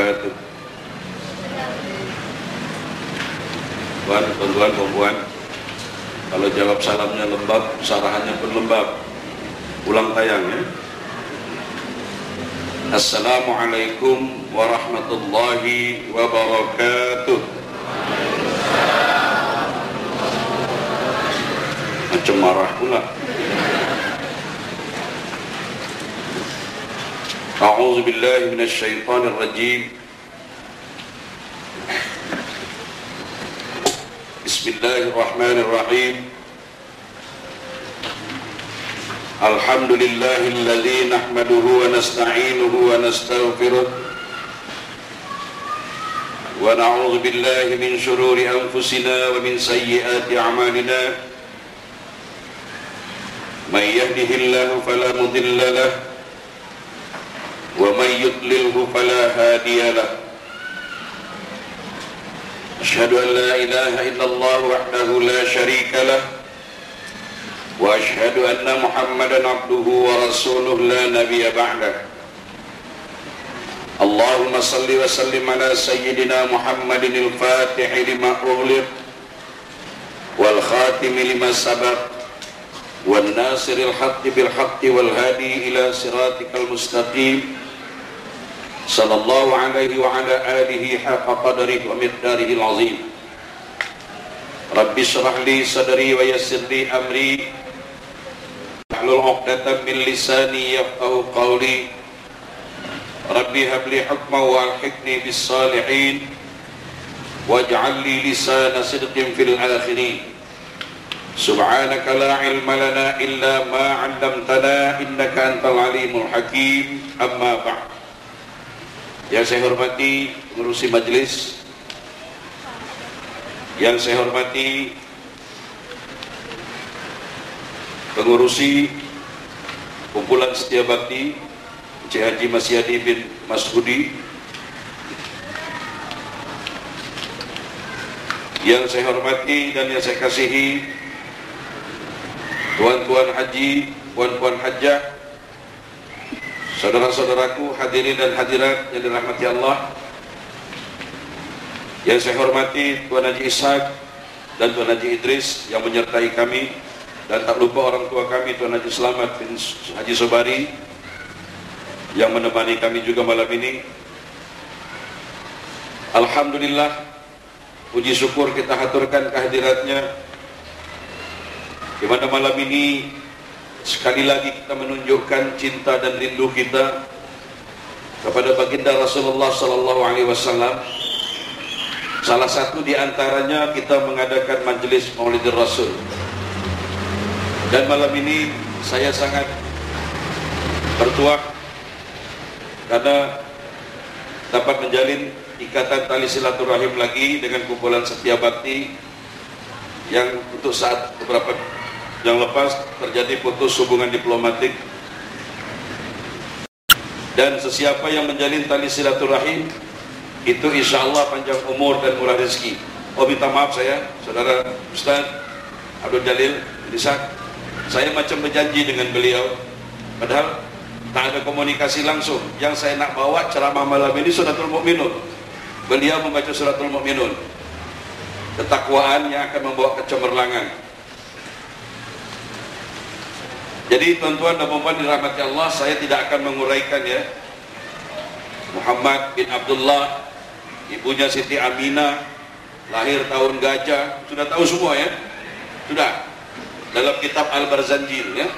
wabarakatuh. Tuan-tuan, perempuan, kalau jawab salamnya lembab, sarahannya pun lembab. Ulang tayang ya. Assalamualaikum warahmatullahi wabarakatuh. Macam marah pula. A'udzu billahi minasy syaithanir rajim. Bismillahirrahmanirrahim. Alhamdulillahilladzi nahmaduhu wa nasta'inuhu wa nastaghfiruh wa na'udzu billahi min shururi anfusina wa min sayyiati a'malina. May yahdihillahu fala mudilla lahu wa may yudlilhu fala hadiya lahu. Asyhadu an la ilaha illallah wahdahu la syarika lah wa asyhadu anna Muhammadan abduhu wa rasuluh la nabiyya ba'dah. Allahumma salli wa sallim ala sayyidina Muhammadin al-Fatih lima ughliq wal khatim lima sabaq wan nasiril haqqi bil haqqi wal hadi ila siratikal mustaqim. Sallallahu alaihi wa ala alihi haqqa qadrihi wa miqdarihi al-azim. Rabbi shrah li sadri wa yassir li amri wahlul 'uqdatam min lisani yafqahu qawli. Rabbi hab li hukman wa alhiqni bis salihin waj'al li lisana sidqin fil akhirin. Subhanaka la ilma lana illa ma 'allamtana innaka antal alimul hakim. Amma ba'd. Yang saya hormati pengurusi majelis, yang saya hormati pengurusi kumpulan setia bakti Encik Haji Masyadi bin Mas'udi, yang saya hormati dan yang saya kasihi tuan-tuan haji, puan-puan hajjah, saudara-saudaraku hadirin dan hadirat yang dirahmati Allah, yang saya hormati Tuan Haji Ishak dan Tuan Haji Idris yang menyertai kami, dan tak lupa orang tua kami Tuan Haji Selamat bin Haji Sobari yang menemani kami juga malam ini. Alhamdulillah, puji syukur kita haturkan kehadiratnya, di mana malam ini sekali lagi kita menunjukkan cinta dan rindu kita kepada baginda Rasulullah sallallahu alaihi wasallam. Salah satu di antaranya kita mengadakan majelis Maulidur Rasul. Dan malam ini saya sangat bertuah karena dapat menjalin ikatan tali silaturahim lagi dengan kumpulan setia bakti yang untuk saat beberapa yang lepas terjadi putus hubungan diplomatik. Dan sesiapa yang menjalin tali silaturahim itu insya Allah panjang umur dan murah rezeki. Oh, minta maaf saya, saudara Ustaz Abdul Jalil Ishak, saya macam berjanji dengan beliau, padahal tak ada komunikasi langsung. Yang saya nak bawa ceramah malam ini Suratul Mukminun. Beliau membaca Suratul Mukminun, ketakwaan yang akan membawa kecemerlangan. Jadi tuan-tuan dan puan-puan dirahmati Allah, saya tidak akan menguraikan ya. Muhammad bin Abdullah, ibunya Siti Aminah, lahir tahun gajah, sudah tahu semua ya? Sudah. Dalam kitab Al-Barzanji ya.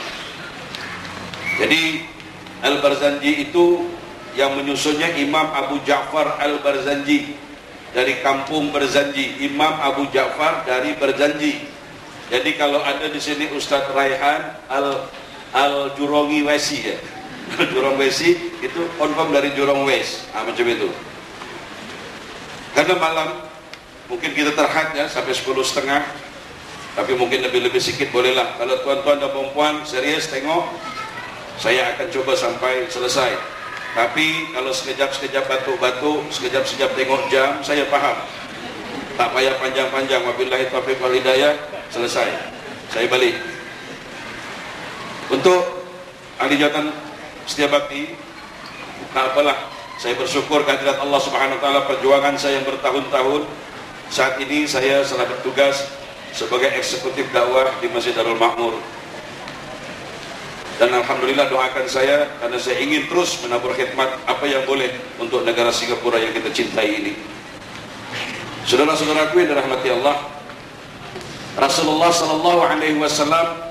Jadi Al-Barzanji itu yang menyusunnya Imam Abu Ja'far Al-Barzanji dari kampung Barzanji. Imam Abu Ja'far dari Barzanji. Jadi kalau ada di sini Ustadz Raihan Al-Jurongi Wesi ya. Jurong Wesi itu confirm dari Jurong Wes. Macam itu. Karena malam mungkin kita terhad ya sampai 10:30, tapi mungkin lebih sedikit bolehlah. Kalau tuan-tuan dan perempuan serius tengok, saya akan coba sampai selesai. Tapi kalau sekejap-sekejap batuk-batuk, sekejap-sekejap tengok jam, saya paham. Tak payah panjang-panjang. Wabillahi taufiq wal hidayah, selesai. Saya balik. Untuk ahli jawatan setia bakti, tak apalah, Saya bersyukur kehadirat Allah Subhanahu wa taala perjuangan saya yang bertahun-tahun. Saat ini saya telah bertugas sebagai eksekutif dakwah di Masjid Darul Makmur. Dan alhamdulillah doakan saya karena saya ingin terus menabur khidmat apa yang boleh untuk negara Singapura yang kita cintai ini. Saudara-saudaraku yang dirahmati Allah, Rasulullah sallallahu alaihi wasallam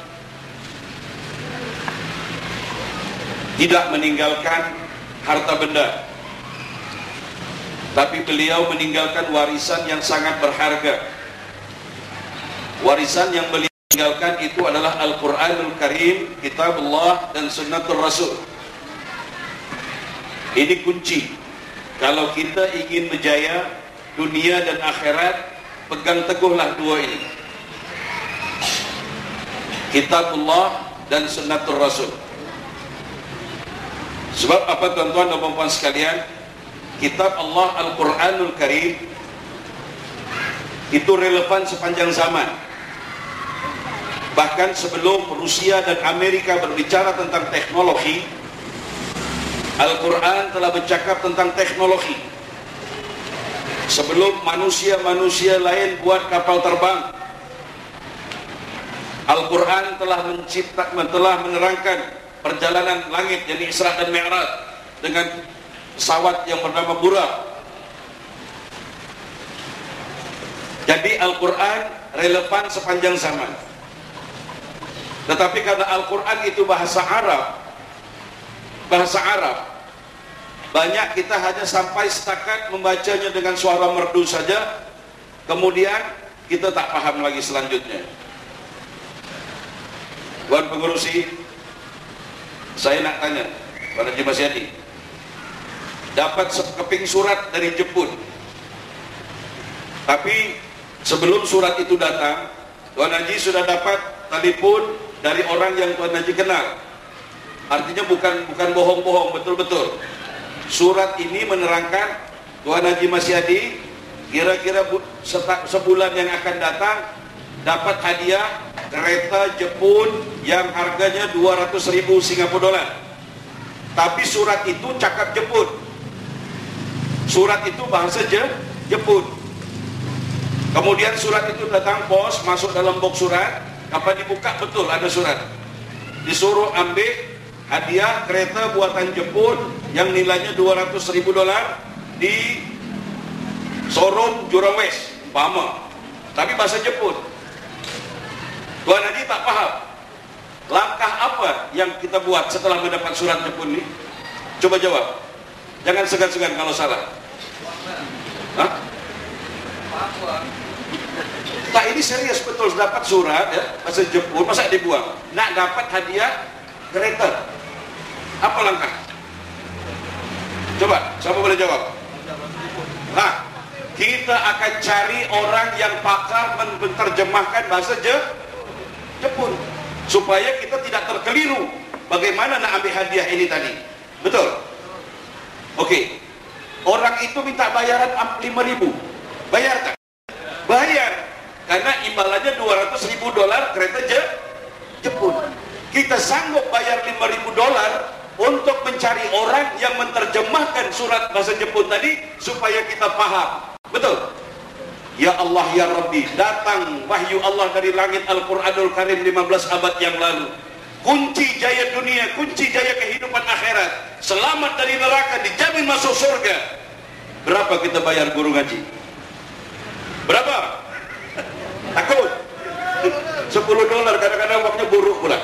tidak meninggalkan harta benda, tapi beliau meninggalkan warisan yang sangat berharga. Warisan yang beliau tinggalkan itu adalah Al-Quranul Karim, Kitabullah dan Sunnatul Rasul. Ini kunci. Kalau kita ingin berjaya dunia dan akhirat, pegang teguhlah dua ini, Kitabullah dan Sunnatul Rasul. Sebab apa tuan-tuan dan puan sekalian? Kitab Allah Al-Quranul Karim itu relevan sepanjang zaman. Bahkan sebelum Rusia dan Amerika berbicara tentang teknologi, Al-Quran telah bercakap tentang teknologi. Sebelum manusia-manusia lain buat kapal terbang, Al-Quran telah menerangkan perjalanan langit, yakni Isra dan Mi'raj, dengan pesawat yang bernama Buraq. Jadi Al-Quran relevan sepanjang zaman. Tetapi karena Al-Quran itu bahasa Arab, banyak kita hanya sampai setakat membacanya dengan suara merdu saja, kemudian kita tak paham lagi selanjutnya. Tuan pengurusi, saya nak tanya pada Haji Masyadi, dapat sekeping surat dari Jepun, tapi sebelum surat itu datang, Tuan Haji sudah dapat telepon dari orang yang Tuan Haji kenal. Artinya bukan bohong-bohong, betul-betul. Surat ini menerangkan Tuan Haji Masyadi kira-kira sebulan yang akan datang dapat hadiah kereta Jepun yang harganya 200.000 Singapura dolar. Tapi surat itu cakap Jepun. Surat itu bahasa Jepun. Kemudian surat itu datang pos, masuk dalam box surat. Apa dibuka, betul ada surat. Disuruh ambil hadiah kereta buatan Jepun yang nilainya 200.000 dolar di showroom Jurong West, umpama. Tapi bahasa Jepun. Tuan Haji tak paham. Langkah apa yang kita buat setelah mendapat surat Jepun ini? Coba jawab. Jangan segan-segan kalau salah. Hah? Tak, ini serius betul, dapat surat ya, bahasa Jepun, masa dibuang? Nak dapat hadiah kereta. Apa langkah? Coba, siapa boleh jawab? Nah, kita akan cari orang yang pakar menerjemahkan bahasa Jepun, supaya kita tidak terkeliru bagaimana nak ambil hadiah ini tadi. Betul? Oke. Orang itu minta bayaran 5.000. Bayar tak? Bayar. Karena imbalannya 200.000 dolar kereta Jepun. Kita sanggup bayar 5.000 dolar untuk mencari orang yang menerjemahkan surat bahasa Jepun tadi supaya kita paham. Betul? Ya Allah ya Rabbi, datang wahyu Allah dari langit Al-Quranul Karim 15 abad yang lalu. Kunci jaya dunia, kunci jaya kehidupan akhirat, selamat dari neraka, dijamin masuk surga. Berapa kita bayar guru ngaji? Berapa? Takut? 10 dolar, kadang-kadang waktunya buruk pula.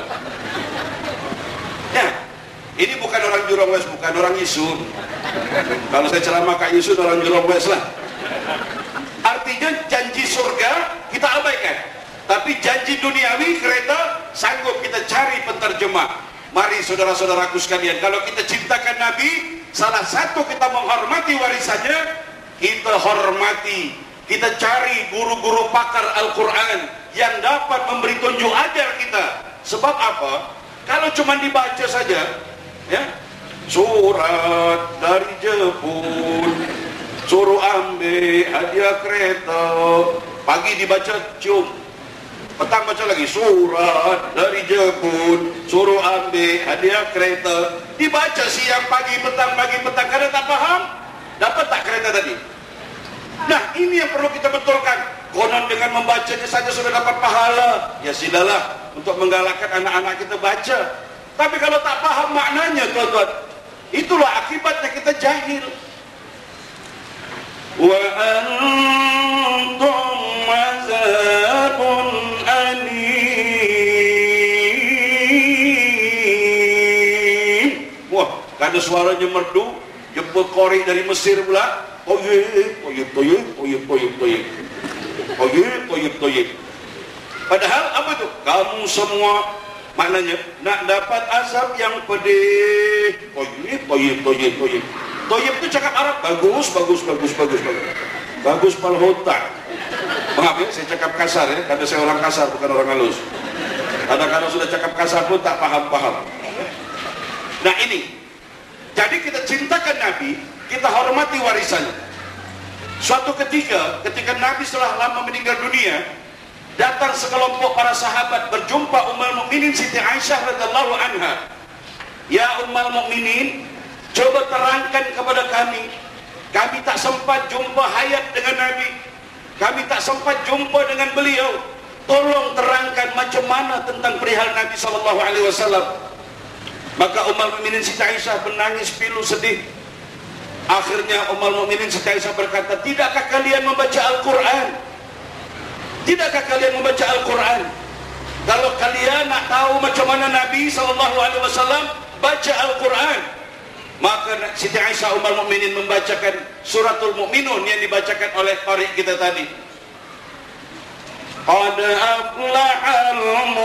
Ya, ini bukan orang Jurong West, bukan orang Yisun. Kalau saya ceramah Kak Yisun, orang Jurong West lah. Artinya janji surga kita abaikan, tapi janji duniawi kereta sanggup kita cari penterjemah. Mari saudara-saudaraku sekalian, kalau kita cintakan Nabi, salah satu kita menghormati warisannya, kita hormati, kita cari guru-guru pakar Al-Quran yang dapat memberi tunjuk ajar kita. Sebab apa? Kalau cuma dibaca saja, ya, surat dari Jepun, suruh ambil hadiah kereta, pagi dibaca cium, Petang baca lagi surat dari Jepun, suruh ambil hadiah kereta. Dibaca siang, pagi, petang, karena tak paham. Dapat tak kereta tadi? Nah, ini yang perlu kita betulkan. Konon dengan membacanya saja sudah dapat pahala. Ya silalah untuk menggalakkan anak-anak kita baca. Tapi kalau tak paham maknanya, tuan-tuan, itulah akibatnya kita jahil. Wa antum azabun alim. Wah, ada suaranya merdu, jemput korek dari Mesir pula. Toyib. Padahal apa itu? Kamu semua maknanya nak dapat azab yang pedih. Toyib. Toyib itu cakap Arab bagus. Bagus palhota. Maaf ya, saya cakap kasar ya, karena saya orang kasar bukan orang halus. Kadang-kadang sudah cakap kasar pun tak paham. Nah ini, jadi kita cintakan Nabi, kita hormati warisannya. Suatu ketika Nabi setelah lama meninggal dunia, datang sekelompok para sahabat berjumpa Ummul Mukminin Siti Aisyah radhiyallahu anha. Ya Ummul Mukminin, coba terangkan kepada kami tak sempat jumpa hayat dengan Nabi, kami tak sempat jumpa dengan beliau, tolong terangkan macam mana tentang perihal Nabi SAW. Maka Ummul Mukminin Siti Aisyah menangis pilu sedih. Akhirnya Ummul Mukminin Siti Aisyah berkata, tidakkah kalian membaca Al-Quran? Tidakkah kalian membaca Al-Quran? Kalau kalian nak tahu macam mana Nabi SAW, baca Al-Quran. Maka Siti Aisyah Ummul Mukminin membacakan suratul Mukminun yang dibacakan oleh qari kita tadi. Qad aflahal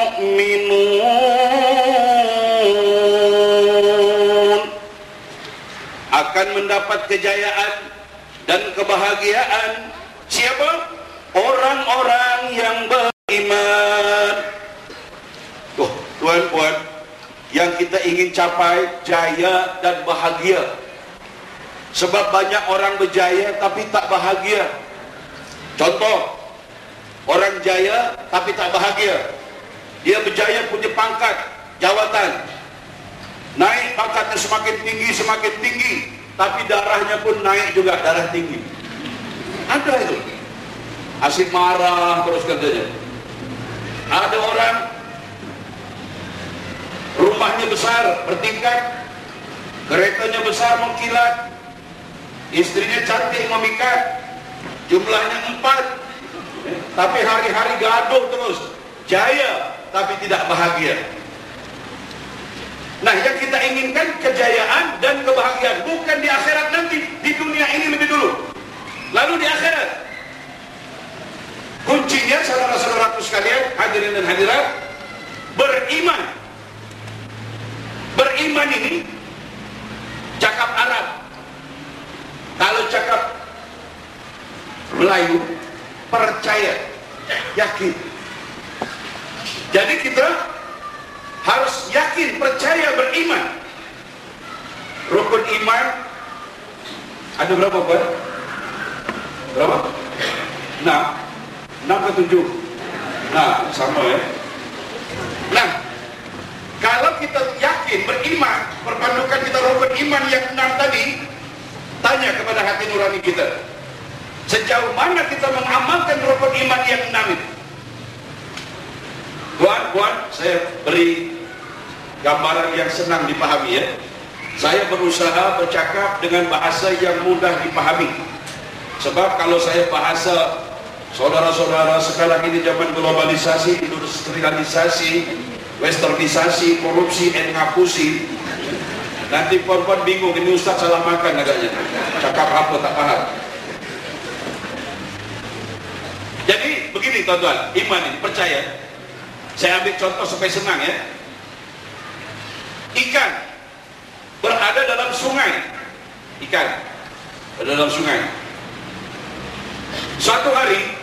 mu'minun, akan mendapat kejayaan dan kebahagiaan siapa? Orang-orang yang beriman. Tuh, tuan-puan, yang kita ingin capai jaya dan bahagia. Sebab banyak orang berjaya tapi tak bahagia. Contoh, orang jaya tapi tak bahagia. Dia berjaya punya pangkat, jawatan, naik pangkatnya semakin tinggi, tapi darahnya pun naik juga, darah tinggi. Ada itu, asyik marah terus kerjanya. Ada orang rumahnya besar, bertingkat, keretanya besar mengkilat, istrinya cantik memikat, jumlahnya 4, tapi hari-hari gaduh terus, jaya tapi tidak bahagia. Nah, yang kita inginkan kejayaan dan kebahagiaan, bukan di akhirat nanti, di dunia ini lebih dulu, lalu di akhirat. Kuncinya saudara-saudaraku sekalian, hadirin dan hadirat, beriman. Beriman ini cakap Arab. Kalau cakap Melayu, percaya, yakin. Jadi kita harus yakin, percaya, beriman. Rukun iman ada berapa, Pak? Berapa? 6 ke 7. Nah, sama ya. Nah, kalau kita yakin, beriman, perpadukan kita rukun iman yang 6 tadi, tanya kepada hati nurani kita, sejauh mana kita mengamalkan rukun iman yang 6 itu? Tuan, saya beri gambaran yang senang dipahami ya. Saya berusaha bercakap dengan bahasa yang mudah dipahami. Sebab kalau saya bahasa, saudara-saudara, sekarang ini zaman globalisasi, industrialisasi, westernisasi, korupsi, ngapusi, nanti puan-puan bingung, ini Ustaz salah makan agaknya, cakap apa tak paham. Jadi begini tuan-tuan, iman ini, percaya. Saya ambil contoh supaya senang ya. Ikan berada dalam sungai. Ikan berada dalam sungai. Suatu hari,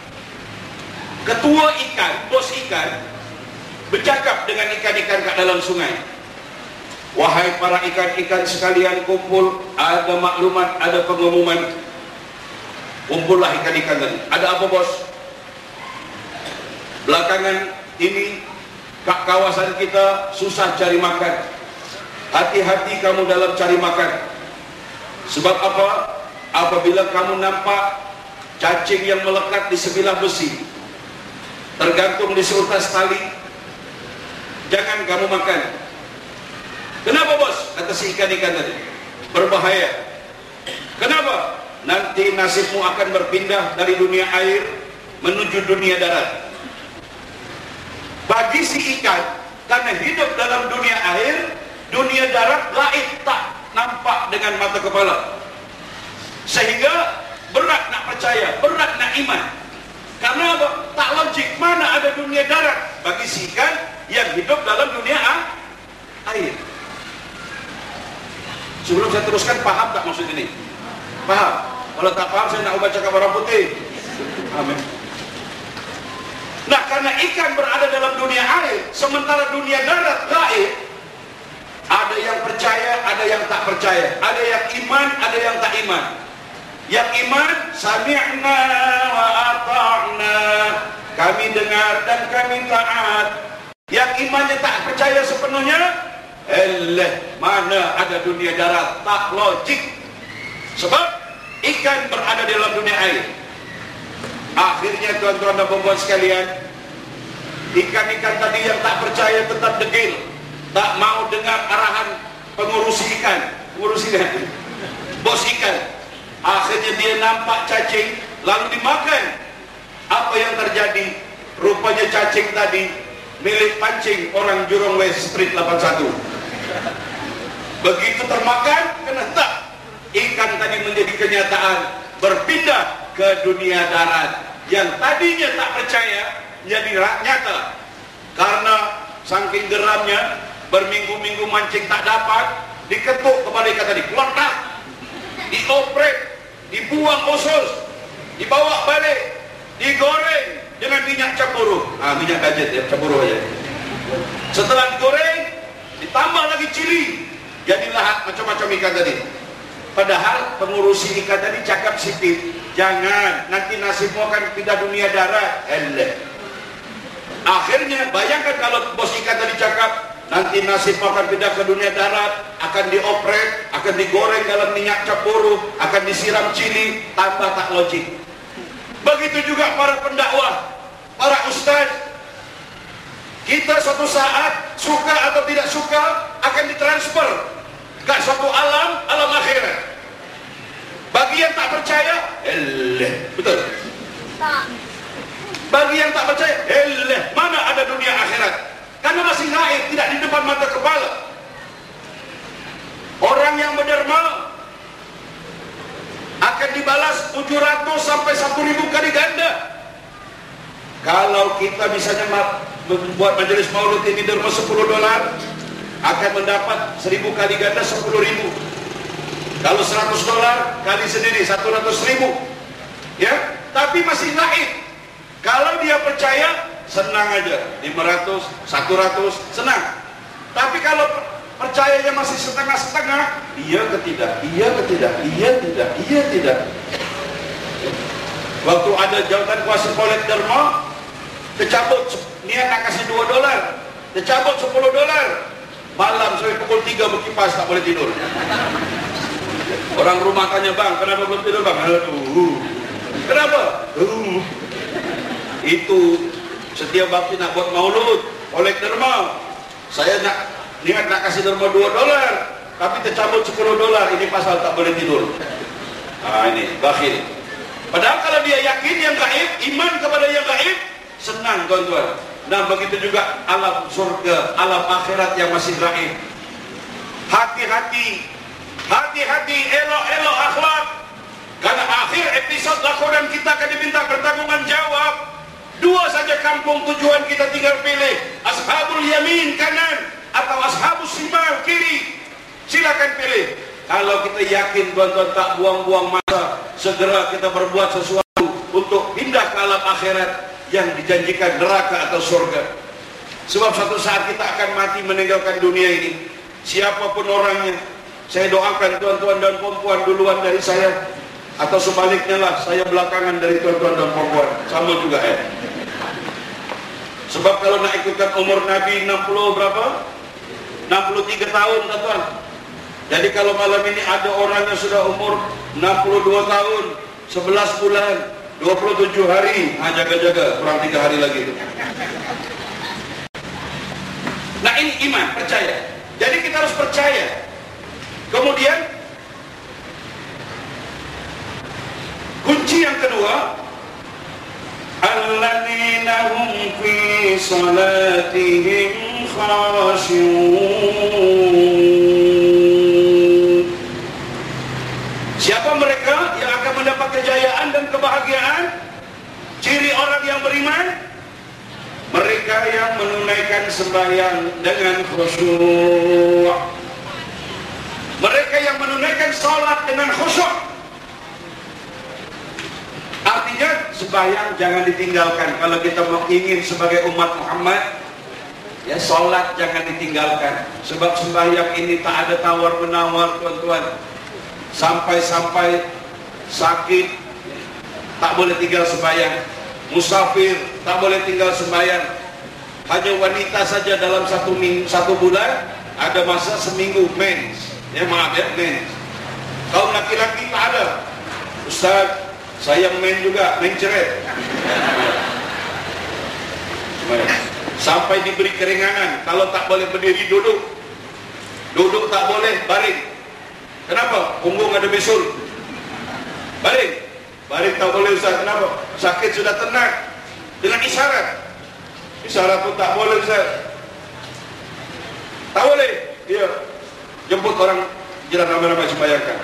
ketua ikan, bos ikan, bercakap dengan ikan-ikan kat dalam sungai. Wahai para ikan-ikan sekalian, kumpul, ada maklumat, ada pengumuman. Kumpullah ikan-ikan tadi. Ada apa, bos? Belakangan ini kawasan kita susah cari makan. Hati-hati kamu dalam cari makan. Sebab apa? Apabila kamu nampak cacing yang melekat di sebilah besi, tergantung di seutas tali, jangan kamu makan. Kenapa bos? Kata si ikan-ikan tadi, berbahaya. Kenapa? Nanti nasibmu akan berpindah dari dunia air menuju dunia darat. Bagi si ikan, karena hidup dalam dunia air, dunia darat gaib, tak nampak dengan mata kepala, sehingga berat nak percaya, berat nak iman. Karena apa? Tak logik. Mana ada dunia darat bagi si ikan yang hidup dalam dunia air. Sebelum saya teruskan, paham tak maksud ini? Paham? Kalau tak paham, saya nak ubah cakap orang putih. Amin. Nah, karena ikan berada dalam dunia air, sementara dunia darat gaib, ada yang percaya, ada yang tak percaya, ada yang iman, ada yang tak iman. Yang iman, sami'na wa ata'na, kami dengar dan kami taat. Yang imannya tak percaya sepenuhnya, mana ada dunia darat, tak logik. Sebab ikan berada dalam dunia air. Akhirnya tuan-tuan dan puan-puan sekalian, ikan-ikan tadi yang tak percaya tetap degil, tak mau dengar arahan pengurus ikan, bos ikan. Akhirnya dia nampak cacing, lalu dimakan. Apa yang terjadi? Rupanya cacing tadi milik pancing orang Jurong West Street 81. Begitu termakan, kena tak, ikan tadi menjadi kenyataan, berpindah ke dunia darat. Yang tadinya tak percaya jadi nyata, karena saking geramnya, berminggu-minggu mancing tak dapat, diketuk kepala ikan tadi, keluar tak, diopret, dibuang usus, dibawa balik, digoreng dengan minyak cemburu. Minyak gadget ya, cemburu aja. Setelah digoreng, ditambah lagi cili, jadilah macam-macam ikan tadi. Padahal pengurus ikan tadi cakap sikit, jangan, nanti nasibmu akan pindah dunia darat. Akhirnya bayangkan kalau bos ikan tadi cakap, nanti nasibmu akan pindah ke dunia darat, akan diopret, akan digoreng dalam minyak cemburu, akan disiram cili, tambah tak logik. Begitu juga para pendakwah, para ustaz. Kita suatu saat, suka atau tidak suka, akan ditransfer ke suatu alam akhirat. Bagi yang tak percaya, betul. Bagi yang tak percaya, mana ada dunia akhirat? Karena masih gaib, tidak di depan mata kepala. Orang yang berderma akan dibalas 700 sampai 1000 kali ganda. Kalau kita misalnya membuat majelis maulid ini derma $10, akan mendapat 1000 kali ganda 10.000. Kalau $100 kali sendiri 100.000, ya. Tapi masih gaib. Kalau dia percaya, senang aja, 500, 100, senang. Tapi kalau percayanya masih setengah-setengah, iya ke tidak, iya ke tidak, iya tidak, iya tidak. Waktu ada jawatan kuasa kolek derma, tercabut, niat nak kasih $2, tercabut $10. Malam sampai pukul 3 berkipas, tak boleh tidur. Orang rumah tanya, bang, kenapa belum tidur bang? Aduh, kenapa? Itu setiap waktu nak buat maulud, kolek derma, saya niat nak kasih derma $2, tapi tercabut $10. Ini pasal tak boleh tidur. Ini bakhil. Padahal kalau dia yakin yang gaib, iman kepada yang gaib, senang tuan-tuan. Nah, begitu juga alam surga, alam akhirat yang masih gaib. Hati-hati, hati-hati, elok-elok akhlak. Karena akhir episode lakonan kita akan diminta pertanggungan jawab. 2 saja kampung tujuan kita, tinggal pilih. Ashabul yamin kanan atau ashabul shimal kiri. Silakan pilih. Kalau kita yakin tuan-tuan tak buang-buang masa, segera kita berbuat sesuatu untuk pindah ke alam akhirat yang dijanjikan neraka atau surga. Sebab suatu saat kita akan mati meninggalkan dunia ini. Siapapun orangnya, saya doakan tuan-tuan dan perempuan duluan dari saya, atau sebaliknya lah, saya belakangan dari tuan-tuan dan perempuan, sama juga Sebab kalau nak ikutkan umur Nabi 60 berapa? 63 tahun, tuan-tuan. Jadi kalau malam ini ada orang yang sudah umur 62 tahun, 11 bulan, 27 hari, jaga-jaga, kurang 3 hari lagi. Nah, ini iman, percaya. Jadi kita harus percaya. Kemudian kunci yang kedua, alladzina hum fi salatihim khashi'un. Siapa mereka yang akan mendapat kejayaan dan kebahagiaan? Ciri orang yang beriman, mereka yang menunaikan sembahyang dengan khusyuk. Mereka yang menunaikan salat dengan khusyuk. Artinya sembahyang jangan ditinggalkan. Kalau kita ingin sebagai umat Muhammad, ya salat jangan ditinggalkan. Sebab sembahyang ini tak ada tawar-menawar, tuan-tuan. Sampai-sampai sakit tak boleh tinggal sembahyang, musafir tak boleh tinggal sembahyang. Hanya wanita saja dalam satu bulan ada masa seminggu mens. Ya maaf ya, mens. Kaum laki-laki tak ada. Ustaz, saya men juga, menceret. Sampai diberi keringanan. Kalau tak boleh berdiri, duduk. Duduk tak boleh, baring. Kenapa? Punggung ada bisul. Baring. Baring tak boleh, Ustaz. Kenapa? Sakit sudah tenang. Dengan isyarat. Isyarat pun tak boleh, Ustaz. Tak boleh. Dia jemput orang jalan ramai-ramai sembahyangkan.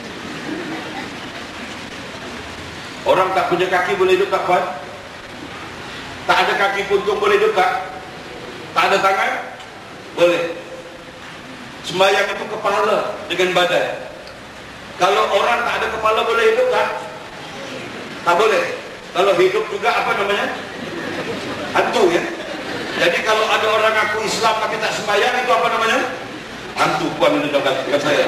Orang tak punya kaki boleh duduk tak, Puan? Tak ada kaki puntung boleh duduk tak? Tak ada tangan? Boleh. Sembahyang itu kepala dengan badan. Kalau orang tak ada kepala boleh hidup tak? Tak boleh. Kalau hidup juga apa namanya? Hantu ya. Jadi kalau ada orang ngaku Islam tapi tak sembahyang, itu apa namanya? Hantu. Puan itu bukan saya.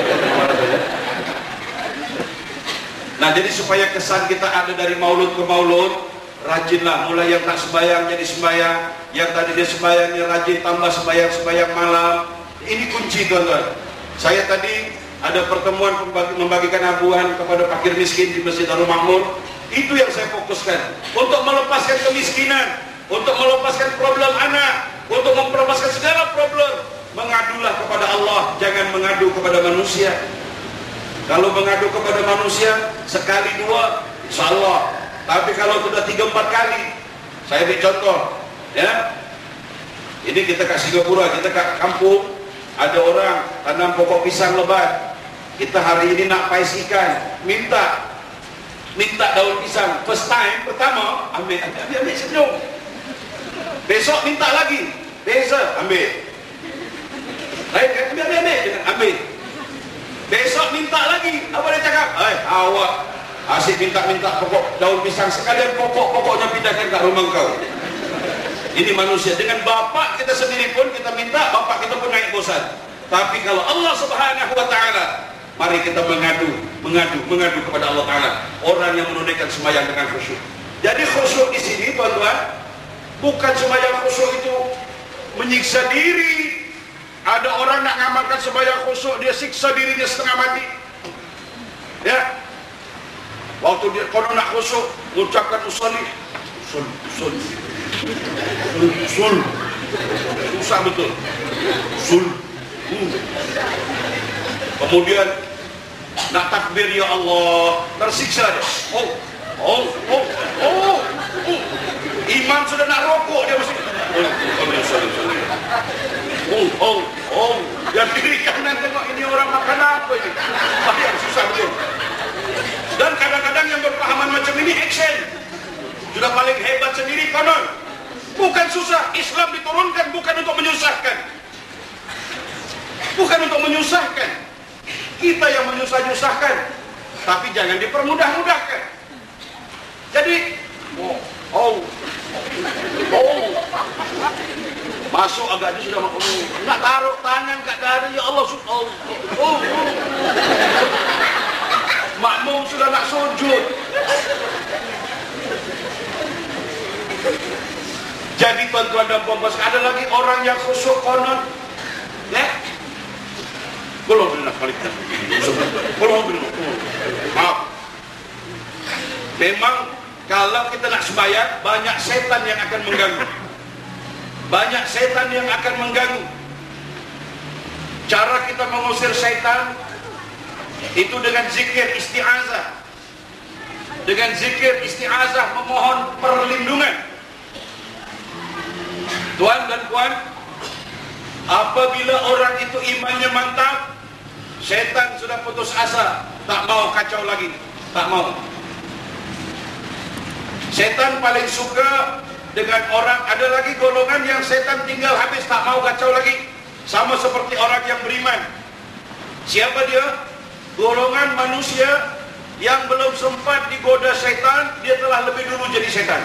Nah, jadi supaya kesan kita ada dari maulud ke maulud, rajinlah. Mulai yang tak sembahyang jadi sembahyang, yang tadi dia sembahyangnya rajin, tambah sembahyang malam. Ini kunci, tuan-tuan. Saya tadi ada pertemuan membagikan abuan kepada fakir miskin di Masjid Darul Makmur. Itu yang saya fokuskan, untuk melepaskan kemiskinan, untuk melepaskan problem anak, untuk melepaskan segala problem. Mengadulah kepada Allah, jangan mengadu kepada manusia. Kalau mengadu kepada manusia sekali dua, insya Allah. Tapi kalau sudah 3-4 kali, saya beri contoh, ya. Ini kita kat Singapura, kita kat kampung, ada orang tanam pokok pisang lebat. Kita hari ini nak pais ikan, minta daun pisang. First time, pertama, ambil senyum. Besok minta lagi, beza, ambil. Lain kan, ambil. Besok minta lagi, apa dia cakap? Awak asyik minta pokok daun pisang, sekalian pokoknya pindahkan kat rumah kau. Ini manusia. Dengan bapak kita sendiri pun kita minta, bapak kita pun naik bosan. Tapi kalau Allah Subhanahu wa ta'ala, mari kita mengadu kepada Allah Ta'ala. Orang yang menunaikan sembahyang dengan khusyuk. Jadi khusyuk di sini, tuan-tuan, bukan sembahyang khusyuk itu menyiksa diri. Ada orang nak ngamalkan sembahyang khusyuk, dia siksa dirinya setengah mati. Ya. Waktu dia kalau nak khusyuk, ucapkan usul. Susah betul. Kemudian nak takbir, ya Allah, tersiksa dia. Imam sudah nak rokok, dia mesti yang kiri kanan tengok, ini orang makan apa ini? Yang susah betul. Dan kadang-kadang yang berpahaman macam ini action sudah paling hebat sendiri konon. Bukan susah. Islam diturunkan bukan untuk menyusahkan, bukan untuk menyusahkan. Kita yang menyusah-nyusahkan, tapi jangan dipermudah-mudahkan. Jadi masuk agaknya sudah nak taruh tangan kat dada, ya Allah, makmum sudah nak sujud. Jadi tuan-tuan dan puan-puan, ada lagi orang yang khusyuk konon, ya? Belum maaf. Memang kalau kita nak sembahyang, banyak setan yang akan mengganggu. Banyak setan yang akan mengganggu. Cara kita mengusir setan itu dengan zikir isti'azah. Dengan zikir isti'azah, memohon perlindungan. Tuan dan puan, apabila orang itu imannya mantap, setan sudah putus asa, tak mau kacau lagi, tak mau. Setan paling suka dengan orang, ada lagi golongan yang setan tinggal habis, tak mau kacau lagi. Sama seperti orang yang beriman. Siapa dia? Golongan manusia yang belum sempat digoda setan, dia telah lebih dulu jadi setan.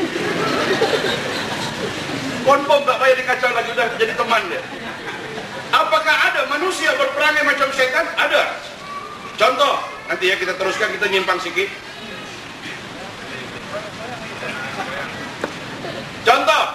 Konfirm tak payah dikacau lagi, sudah jadi teman dia. Apakah ada manusia berperangai macam setan? Ada. Contoh, nanti ya kita teruskan, kita nyimpang sikit. Contoh,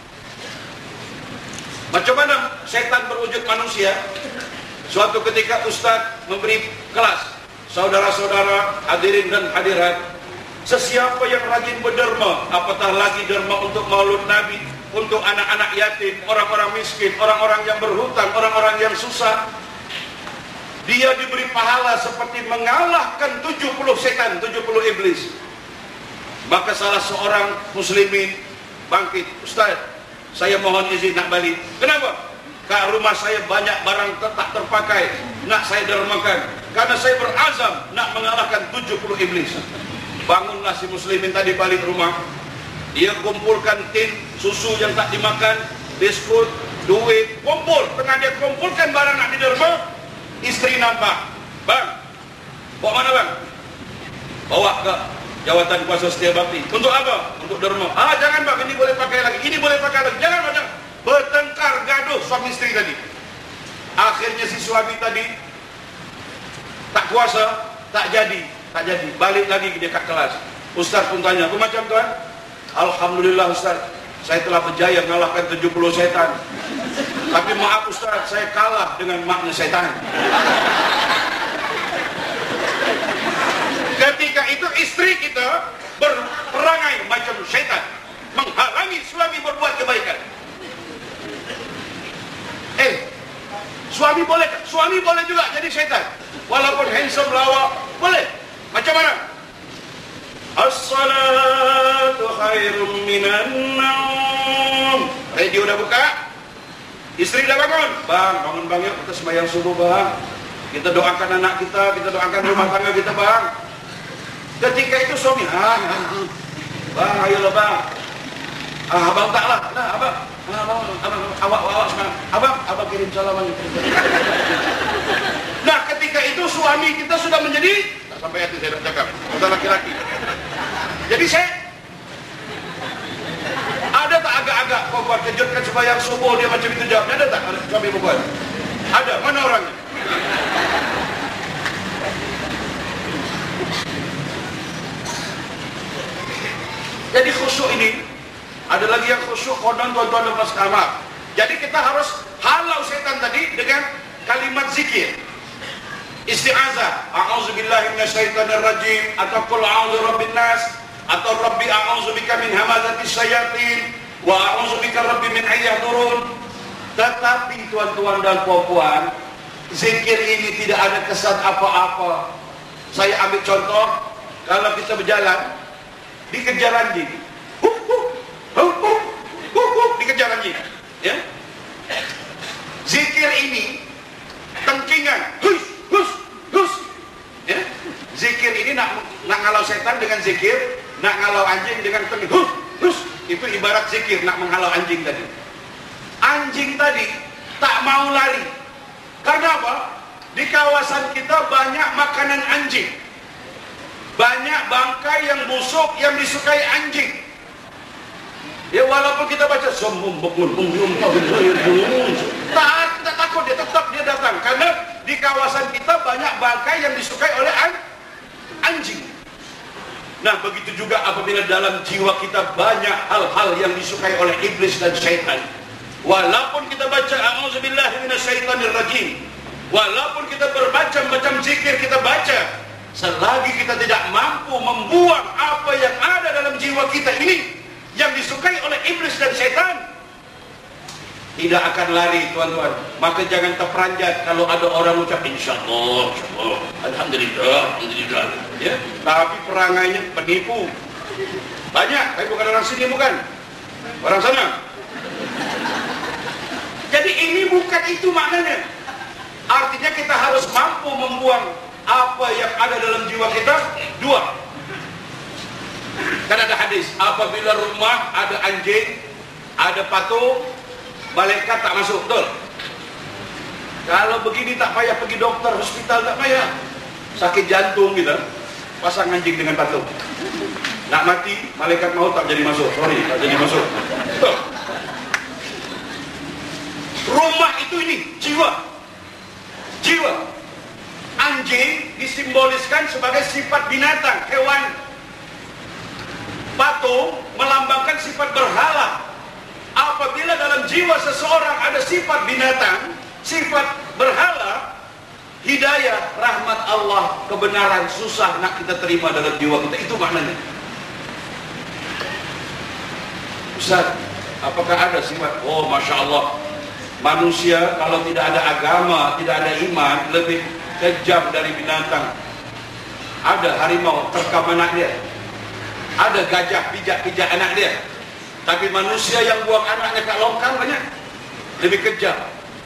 macam mana setan berwujud manusia? Suatu ketika Ustaz memberi kelas, saudara-saudara hadirin dan hadirat, sesiapa yang rajin berderma, apatah lagi derma untuk maulud Nabi, untuk anak-anak yatim, orang-orang miskin, orang-orang yang berhutang, orang-orang yang susah, dia diberi pahala seperti mengalahkan 70 setan, 70 iblis. Maka salah seorang muslimin bangkit, Ustaz, saya mohon izin nak balik. Kenapa? Kat rumah saya banyak barang tak terpakai, nak saya dermakan, karena saya berazam nak mengalahkan 70 iblis. Bangunlah si muslimin tadi balik rumah. Dia kumpulkan tin susu yang tak dimakan, biskut, duit, kumpul. Tengah dia kumpulkan barang nak diderma, isteri nampak, bang, bawa mana bang? Bawa ke jawatan kuasa setia bakti. Untuk apa? Untuk derma. Ah, jangan bang, ini boleh pakai lagi, ini boleh pakai lagi. Jangan bang, jangan. Bertengkar gaduh suami istri tadi. Akhirnya si suami tadi tak kuasa, tak jadi. Balik lagi dia ke kelas. Ustaz pun tanya, "Kau macam tuan?" "Alhamdulillah Ustaz, saya telah berjaya mengalahkan 70 setan. Tapi maaf Ustaz, saya kalah dengan makna setan." Ketika itu istri kita berperangai macam setan, menghalangi suami berbuat kebaikan. Suami boleh tak? Suami boleh juga jadi setan, walaupun handsome, lawak, boleh. Macam mana? As-salatu khairum minan naum. Radio dah buka, istri dah bangun. Bang, bangun bang, yuk kita sembahyang subuh bang. Kita doakan anak kita doakan rumah tangga kita bang. Ketika itu suami, bang, ayolah bang. Abang taklah, nah abang. Awak semangat. Abang kirim salaman. Nah, ketika itu suami kita sudah menjadi, tak sampai hati saya nak cakap, kita laki-laki. Jadi saya ada tak agak-agak kau buat kejutkan sembahyang subuh dia macam itu jawabnya, ada tak suami buat? Ada, mana orangnya? Jadi khusyuk ini, ada lagi yang khusyuk konon tuan-tuan dan puan. Jadi kita harus halau setan tadi dengan kalimat zikir isti'azah, a'udzubillahi minasyaitonirrajim, atau qul a'udzu birabbin nas, atau rabbi a'udzubika min hamazatis syayatin wa a'udzubika rabbi min ayyahdurun. Tetapi tuan-tuan dan puan, zikir ini tidak ada kesan apa-apa. Saya ambil contoh, kalau kita berjalan dikejar anjing, dikejar anjing, ya. Zikir ini tengkingan, hus, ya. Zikir ini nak ngalau setan dengan zikir, nak ngalau anjing dengan tengking, hus. Itu ibarat zikir nak menghalau anjing tadi. Anjing tadi tak mau lari. Karena apa? Di kawasan kita banyak makanan anjing, banyak bangkai yang busuk yang disukai anjing. Ya walaupun kita baca tak takut, dia tetap dia datang, karena di kawasan kita banyak bangkai yang disukai oleh anjing. Nah, begitu juga apabila dalam jiwa kita banyak hal-hal yang disukai oleh iblis dan syaitan. Walaupun kita baca a'udzubillahi minasyaitonirrajim, walaupun kita bermacam-macam zikir kita baca, selagi kita tidak mampu membuang apa yang ada dalam jiwa kita ini yang disukai oleh iblis dan syaitan, tidak akan lari, tuan-tuan. Maka jangan terperanjat kalau ada orang ucap insyaallah, insyaallah, alhamdulillah, alhamdulillah, ya, tapi perangainya penipu. Banyak, tapi bukan orang sini, bukan orang sana. Jadi ini bukan itu maknanya. Artinya kita harus mampu membuang apa yang ada dalam jiwa kita. Dua, kan ada hadis, apabila rumah ada anjing, ada patung, malaikat tak masuk, betul? Kalau begini tak payah pergi dokter, hospital tak payah. Sakit jantung kita, pasang anjing dengan patung. Nak mati, malaikat maut tak jadi masuk, sorry, tak jadi masuk. Betul? Rumah itu ini, jiwa. Jiwa. Anjing disimboliskan sebagai sifat binatang, hewan. Patung melambangkan sifat berhala. Apabila dalam jiwa seseorang ada sifat binatang, sifat berhala, hidayah, rahmat Allah, kebenaran susah nak kita terima dalam jiwa kita. Itu maknanya. Ustaz, apakah ada sifat? Oh, Masya Allah, manusia kalau tidak ada agama, tidak ada iman, lebih kejam dari binatang. Ada harimau terkam anak dia, ada gajah pijak-pijak anak dia. Tapi manusia yang buang anaknya ke longkang banyak, lebih kejam.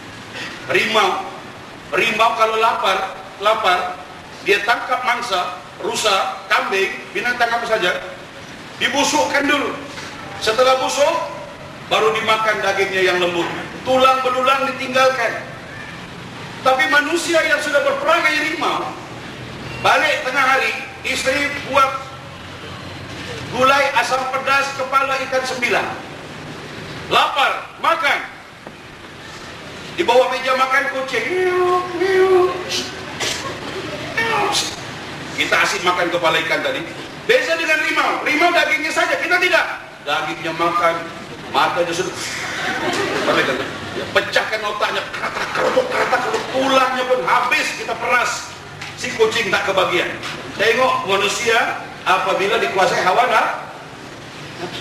Rimau kalau lapar, dia tangkap mangsa, rusa, kambing, binatang apa saja, dibusukkan dulu. Setelah busuk, baru dimakan dagingnya yang lembut. Tulang belulang ditinggalkan. Tapi manusia yang sudah berperangai rimau, balik tengah hari, istri buat gulai asam pedas kepala ikan 9. Lapar, makan. Di bawah meja makan kucing. Kita asyik makan kepala ikan tadi. Beza dengan rimau. Rimau dagingnya saja, kita tidak. Dagingnya makan, matanya sudah pecahkan otaknya, kata tulangnya pun habis kita peras. Si kucing tak kebagian. Tengok manusia apabila dikuasai hawa nafsu.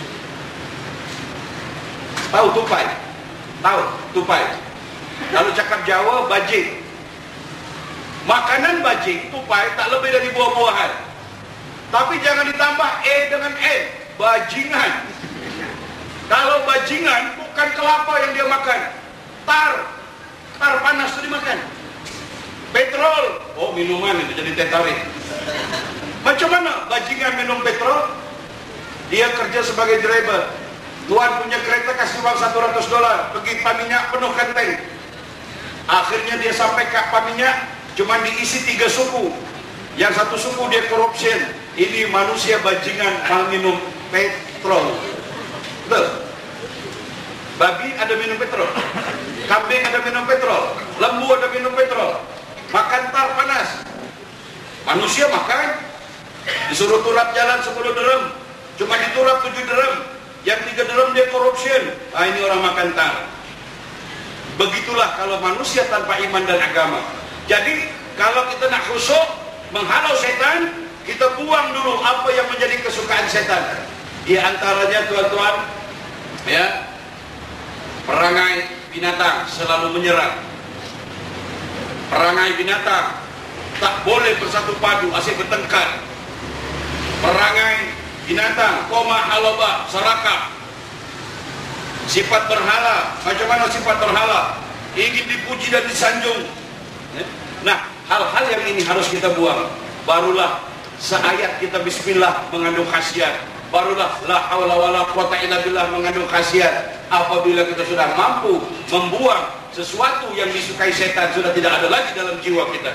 Tahu tupai? Tahu tupai? Kalau cakap Jawa, bajing. Makanan bajing, tupai tak lebih dari buah-buahan. Tapi jangan ditambah E dengan N, bajingan. Kalau bajingan bukan kelapa yang dia makan, tar panas itu dimakan. Petrol, oh minuman itu jadi teh tarik. Macam mana bajingan minum petrol? Dia kerja sebagai driver. Tuan punya kereta kasih uang $100, pergi paminyak penuhkan tank. Akhirnya dia sampai ke paminyak cuma diisi 3 suku. Yang satu suku dia corruption. Ini manusia bajingan mal minum petrol. Betul? Babi ada minum petrol, kambing ada minum petrol, lembu ada minum petrol. Makan tar panas. Manusia makan, disuruh turap jalan 10 dirham, cuma diturap 7 dirham, yang 3 dirham dia corruption. Ah, ini orang makan tar. Begitulah kalau manusia tanpa iman dan agama. Jadi kalau kita nak khusyuk, menghalau setan, kita buang dulu apa yang menjadi kesukaan setan. Di antaranya, tuan-tuan, ya, perangai binatang selalu menyerang. Perangai binatang tak boleh bersatu padu, asyik bertengkar. Perangai binatang, koma halaba, serakah. Sifat berhala, macam mana sifat berhala? Ingin dipuji dan disanjung. Nah, hal-hal yang ini harus kita buang. Barulah seayat kita bismillah mengandung khasiat. Barulah la haula wala quwata illa billah mengandung khasiat. Apabila kita sudah mampu membuang sesuatu yang disukai setan, sudah tidak ada lagi dalam jiwa kita.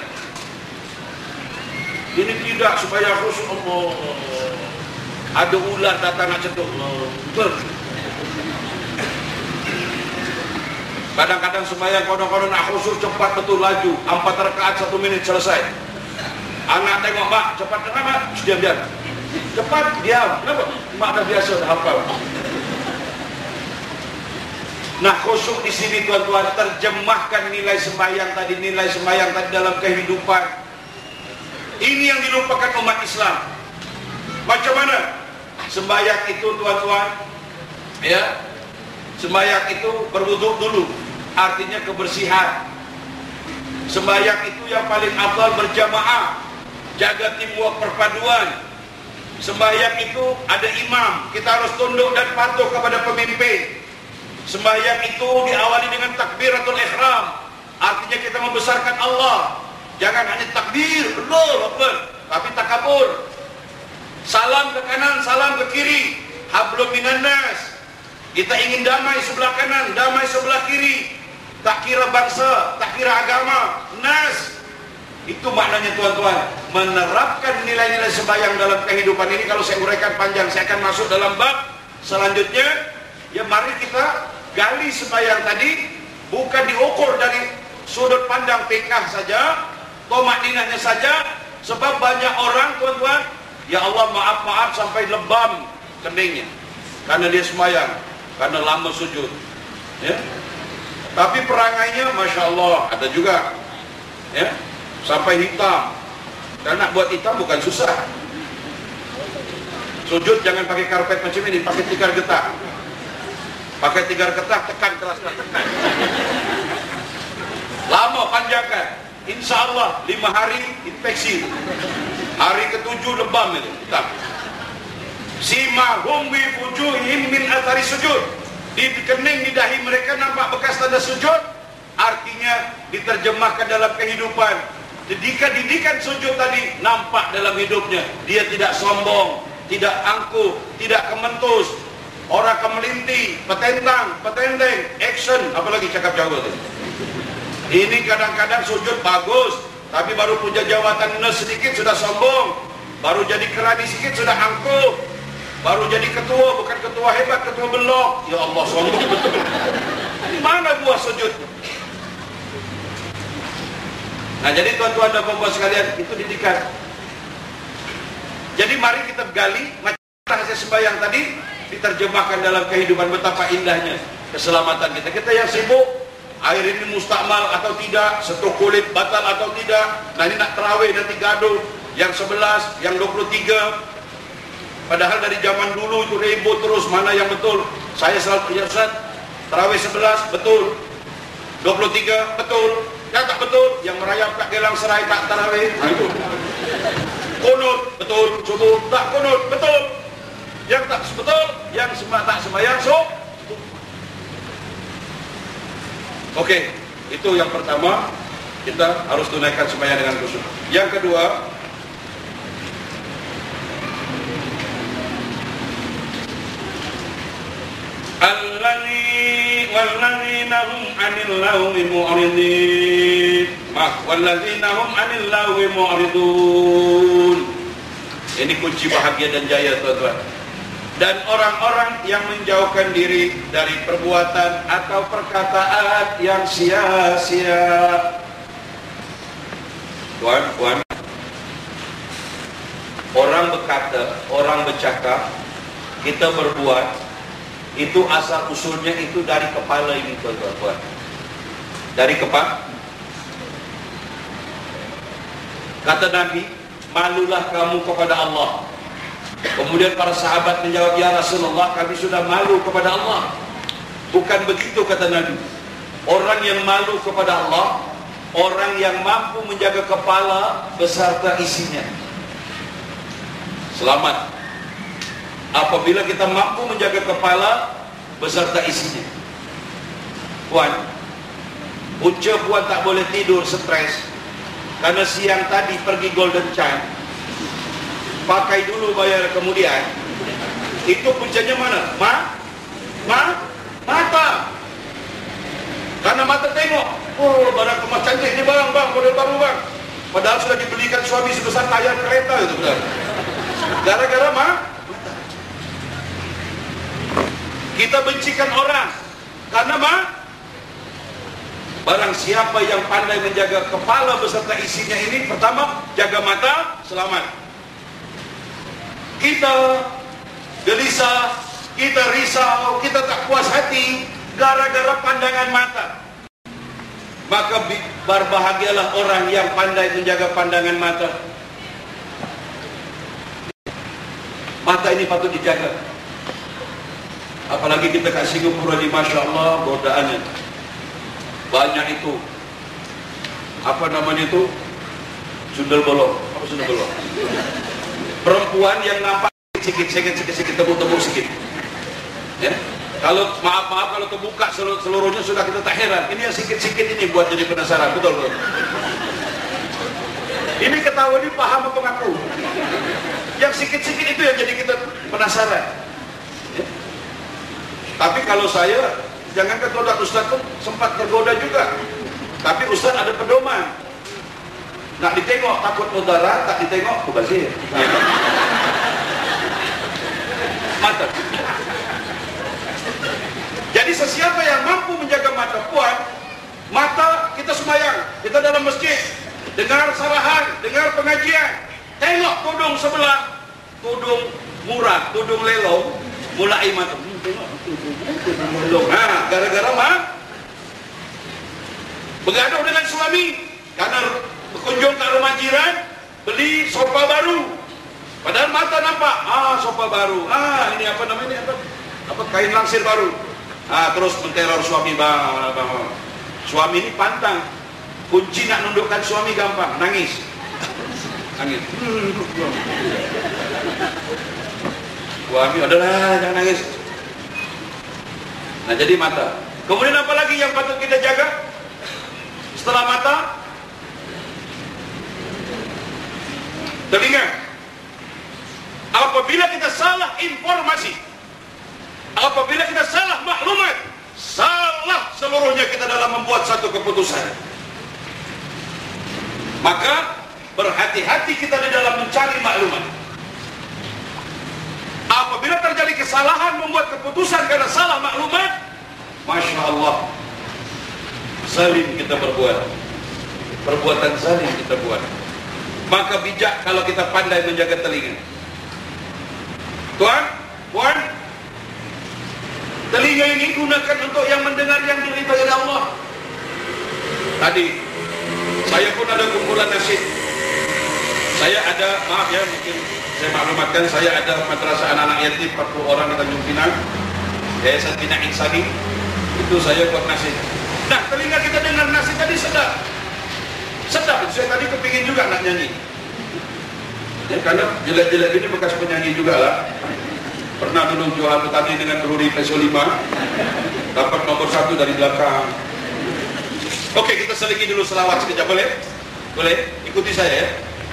Ini tidak supaya khusyuk. Allah, ada ular datang nak cetuk. Kadang-kadang sembahyang kodong-kodong nak khusyuk cepat betul laju, 4 rakaat 1 menit selesai. Anak tengok, mak cepat kenapa? Diam-diam. Cepat, diam. Kenapa? Makna biasa, dah hafal. Nah, khusyuk di sini tuan-tuan, terjemahkan nilai sembahyang tadi dalam kehidupan. Ini yang dilupakan umat Islam. Macam mana? Sembahyang itu tuan-tuan, ya, sembahyang itu berwuduk dulu, artinya kebersihan. Sembahyang itu yang paling afdal berjamaah, jaga teamwork perpaduan. Sembahyang itu ada imam, kita harus tunduk dan patuh kepada pemimpin. Sembahyang itu diawali dengan takbiratul ihram, artinya kita membesarkan Allah. Jangan hanya takbir, Allahu Akbar, tapi takabur. Salam ke kanan, salam ke kiri, hablum minan nas. Kita ingin damai sebelah kanan, damai sebelah kiri. Tak kira bangsa, tak kira agama, nas. Itu maknanya tuan-tuan, menerapkan nilai-nilai sembahyang dalam kehidupan ini. Kalau saya uraikan panjang, saya akan masuk dalam bab selanjutnya. Ya, mari kita gali sembahyang tadi, bukan diukur dari sudut pandang fikih saja, tomakninahnya saja. Sebab banyak orang tuan-tuan, ya Allah maaf sampai lebam keningnya karena dia sembahyang, karena lama sujud, ya. Tapi perangainya Masya Allah ada juga, ya, sampai hitam. Dan nak buat hitam bukan susah. Sujud jangan pakai karpet macam ini, pakai tikar getah. Pakai tikar getah, tekan keras, tekan. Lama panjangkan. Insya Allah 5 hari infeksi. Hari ke-7 lebam itu, hitam. Simahum bi wujuhihim min athari sujud. Di kening, di dahi mereka nampak bekas tanda sujud. Artinya diterjemahkan dalam kehidupan. Didikan sujud tadi nampak dalam hidupnya. Dia tidak sombong, tidak angkuh, tidak kementus, orang kemelinti, petenteng, action, apalagi cakap Jawa itu. Ini kadang-kadang sujud bagus, tapi baru punya jawatan sedikit sudah sombong, baru jadi kerani sedikit sudah angkuh, baru jadi ketua, bukan ketua hebat, ketua belok. Ya Allah, sombong betul. Mana buah sujud? Nah, jadi tuan-tuan dan puan-puan sekalian, itu didikan. Jadi mari kita gali macam hasil sembahyang tadi diterjemahkan dalam kehidupan. Betapa indahnya keselamatan kita. Kita yang sibuk, air ini mustakmal atau tidak, setruk kulit batal atau tidak. Nah, ini nak terawih nanti gaduh, yang 11, yang 23. Padahal dari zaman dulu itu ribut terus, mana yang betul. Saya selalu penjelasan, terawih 11 betul, 23 betul. Yang tak betul, yang merayap tak gelang serai tak tarawih, nah itu. Kunut betul, subuh tak kunut betul. Yang tak betul, yang tak sembahyang Oke, itu yang pertama, kita harus tunaikan sembahyang dengan khusyuk. Yang kedua, walladzina hum 'anil lahwi mu'ridin. Walladzina hum 'anil lahwi mu'ridun. Ini kunci bahagia dan jaya, tuan-tuan. Dan orang-orang yang menjauhkan diri dari perbuatan atau perkataan yang sia-sia. Tuan-tuan, orang berkata, orang bercakap, kita berbuat, itu asal usulnya itu dari kepala ini, tuan-tuan. Dari kepala. Kata Nabi, malulah kamu kepada Allah. Kemudian para sahabat menjawab, ya Rasulullah, kami sudah malu kepada Allah. Bukan begitu kata Nabi. Orang yang malu kepada Allah, orang yang mampu menjaga kepala beserta isinya. Selamat. Apabila kita mampu menjaga kepala beserta isinya. Puan, punca puan tak boleh tidur, stres. Karena siang tadi pergi Golden Chance, pakai dulu bayar kemudian. Itu puncanya mana? Mata. Karena mata tengok, oh barang kemas cantik ni bang, model baru bang. Padahal sudah dibelikan suami sebesar tayar kereta itu, benar. Gara-gara kita bencikan orang karena barang siapa yang pandai menjaga kepala beserta isinya ini, pertama jaga mata, selamat. kita gelisah, kita risau, kita tak puas hati gara-gara pandangan mata. Maka berbahagialah orang yang pandai menjaga pandangan mata. Mata ini patut dijaga. Apalagi kita kat Singapura ni, Masya Allah, godaannya banyak itu. Apa namanya itu? Sundel bolong. Apa sundel bolong? Perempuan yang nampak sikit, tepuk-tepuk sikit. Ya? Kalau maaf kalau terbuka seluruhnya sudah kita tak heran. Ini yang sikit-sikit ini buat jadi penasaran, betul. Ini ketawa ini paham apa ngaku? Yang sikit-sikit itu yang jadi kita penasaran. Ya? Tapi kalau saya, jangan tergoda, Ustaz pun sempat tergoda juga. Tapi Ustaz ada pedoman. Nak ditengok takut mudarat, tak ditengok mubazir. Mata. Jadi sesiapa yang mampu menjaga mata, puan, mata kita sembahyang, kita dalam masjid, dengar sarahan, dengar pengajian, tengok tudung sebelah, tudung murah, tudung lelong, mulai mata. Tengok tudung lelong. Gara-gara bergaduh dengan suami karena berkunjung ke rumah jiran, beli sofa baru, padahal mata nampak, sofa baru, ini apa namanya, apa kain langsir baru, terus menteror suami. Suami ini pantang, kunci nak nundukkan suami gampang, nangis. Suami, adalah jangan nangis. Nah, jadi mata. Kemudian apa lagi yang patut kita jaga setelah mata? Telinga. Apabila kita salah informasi, apabila kita salah maklumat, salah seluruhnya kita dalam membuat satu keputusan. Maka berhati-hati kita di dalam mencari maklumat. Apabila terjadi kesalahan membuat keputusan karena salah maklumat, Masya Allah, zalim kita berbuat, perbuatan zalim kita buat. Maka bijak kalau kita pandai menjaga telinga. Tuan, puan, telinga ini gunakan untuk yang mendengar yang diridhai oleh Allah. Tadi saya pun ada kumpulan nasib. Saya ada, maaf ya, mungkin saya maklumatkan, saya ada madrasah anak-anak yatim 40 orang di Tanjung Pinang, Yayasan Bina Insani. Itu saya buat nasib. Nah, telinga kita dengar nasib tadi sedap. Sedap, saya tadi kepingin juga nak nyanyi. Ya, karena jelek-jelek ini bekas penyanyi juga lah. Pernah dulu jual petani dengan Ruri Peso 5, dapat nomor 1 dari belakang. Oke, kita selagi dulu selawat sekejap, boleh? Boleh? Ikuti saya ya.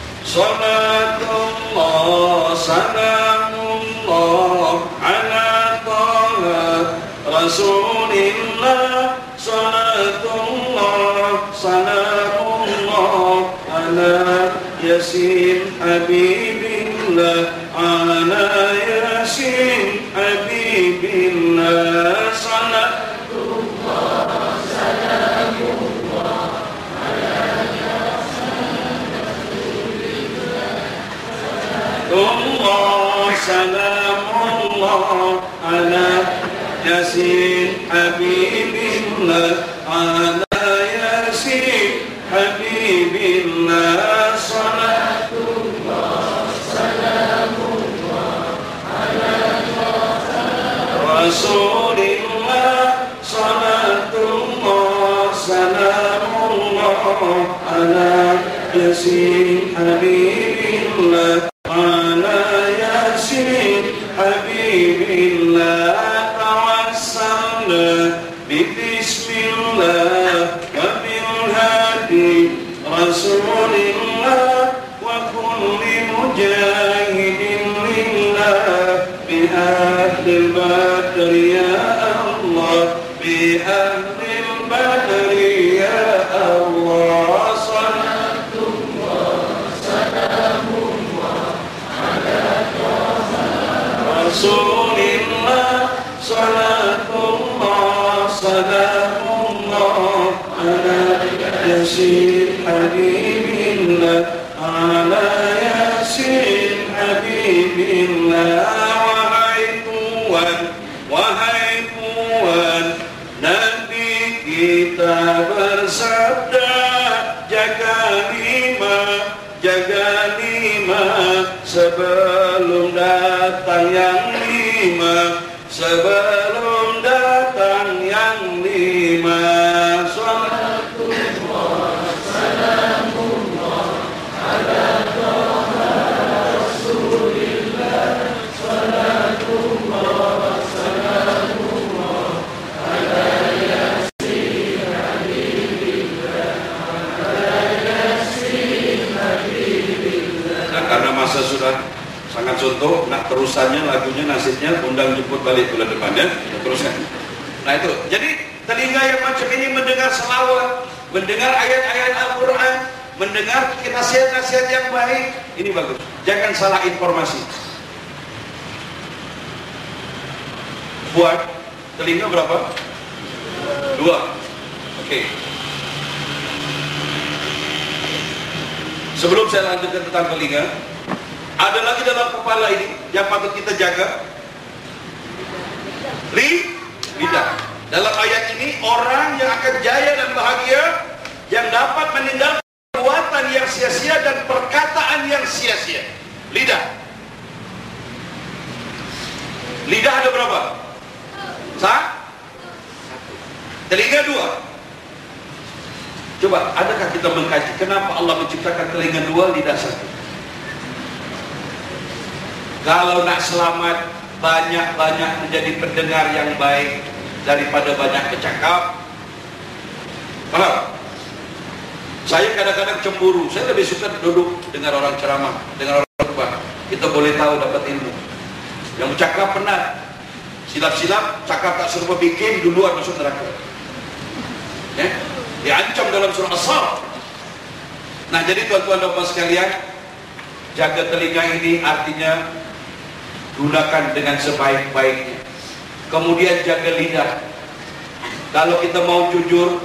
Salatullah, salamullah, ala taala Rasulillah. Salatullah, salamullah, ala yasin habibillah, ala yasin habibillah. Salatullah, salamullah, ala yasin habibillah. Salamullah, ala yasin habibillah, ala yasin habibillah. Salatullah, salamullah, ala Rasulillah. Salatullah, salamullah, ala yasin habibillah, ala yasin habibillah. Bismillah wa bil hadi Rasulillah wa kulli mujahidin lillah bi ahlil badri ya Allah, bi ahlil badri ya Allah. Salatullah, salamullah, ala Rasulillah. Salatullah, salamullah, ala yasin habibillah, ala yasin habibillah. kita bersabda, jaga lima sebelum datang yang lima, sebelum datang yang lima. Salatullah salamullah ala toha rasulillah, salatullah salamullah ala yasin habibillah, ala yasin habibillah. Nah, karena masa sudah sangat contoh, nak terusannya lagunya, nasibnya undang jemput balik bulan depan ya, teruskan. Nah itu, jadi telinga yang macam ini mendengar selawat, mendengar ayat-ayat Al-Quran, mendengar nasihat-nasihat yang baik, ini bagus. Jangan salah informasi. Buat telinga berapa? 2. Oke. Sebelum saya lanjutkan tentang telinga, ada lagi dalam kepala ini yang patut kita jaga. Lidah. Dalam ayat ini, orang yang akan jaya dan bahagia yang dapat meninggalkan perbuatan yang sia-sia dan perkataan yang sia-sia. Lidah. Lidah ada berapa? 1. Telinga 2. Coba, adakah kita mengkaji kenapa Allah menciptakan telinga 2, lidah 1? Kalau nak selamat, banyak-banyak menjadi pendengar yang baik daripada banyak bercakap. Paham? Saya kadang-kadang cemburu. Saya lebih suka duduk dengar orang ceramah, dengar orang khutbah. Kita boleh tahu, dapat ilmu. Yang bercakap penat, silap-silap, cakap tak serupa bikin, duluan masuk neraka. Ya? Diancam dalam surah As-Saff. Nah, jadi tuan-tuan dan puan sekalian, jaga telinga ini artinya gunakan dengan sebaik-baiknya. Kemudian jaga lidah. Kalau kita mau jujur,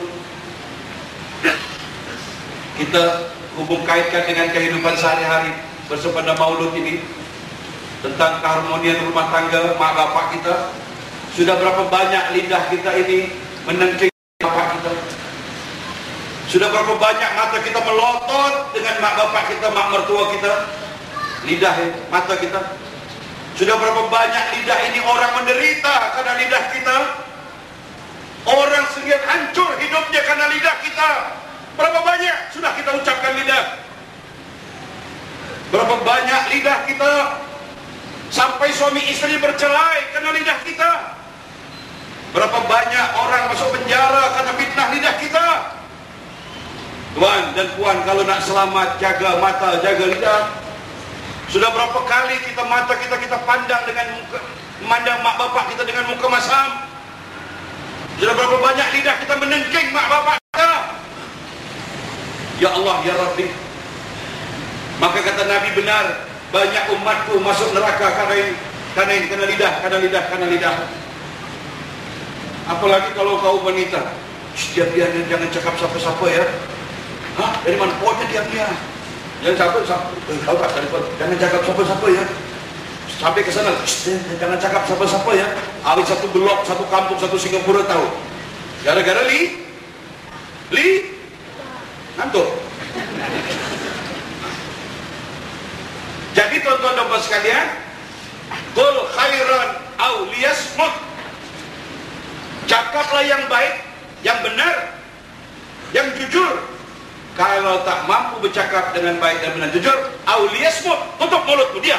kita hubung kaitkan dengan kehidupan sehari-hari bersepeda maulud ini, tentang keharmonian rumah tangga mak bapak kita. Sudah berapa banyak lidah kita ini menengking bapak kita? Sudah berapa banyak mata kita melotot dengan mak bapak kita, mak mertua kita? Lidah ya, mata kita. Sudah berapa banyak lidah ini orang menderita karena lidah kita? Orang sehingga hancur hidupnya karena lidah kita. Berapa banyak sudah kita ucapkan lidah? Berapa banyak lidah kita sampai suami istri bercerai karena lidah kita? Berapa banyak orang masuk penjara karena fitnah lidah kita? Tuan dan puan, kalau nak selamat, jaga mata, jaga lidah. Sudah berapa kali mata kita pandang dengan muka, memandang mak bapak kita dengan muka masam? Sudah berapa banyak lidah kita menengking mak bapak kita? Ya Allah, ya Rabbi. Maka kata Nabi benar, banyak umatku masuk neraka karena lidah. Apalagi kalau kau wanita, diam-diam, jangan cakap siapa-siapa ya. Hah? Dari mana pohonnya diam-diam? Jangan cakap siapa-siapa ya. Sampai ke sana, jangan cakap siapa-siapa ya. Habis satu blok, satu kampung, satu Singapura tahu. Gara-gara ngantuk. Jadi tuan-tuan dan puan sekalian, qul khairan aw liyasmut. Cakaplah yang baik, yang benar, yang jujur. Kalau tak mampu bercakap dengan baik dan benar jujur, aw liyasmut, tutup mulutmu, diam.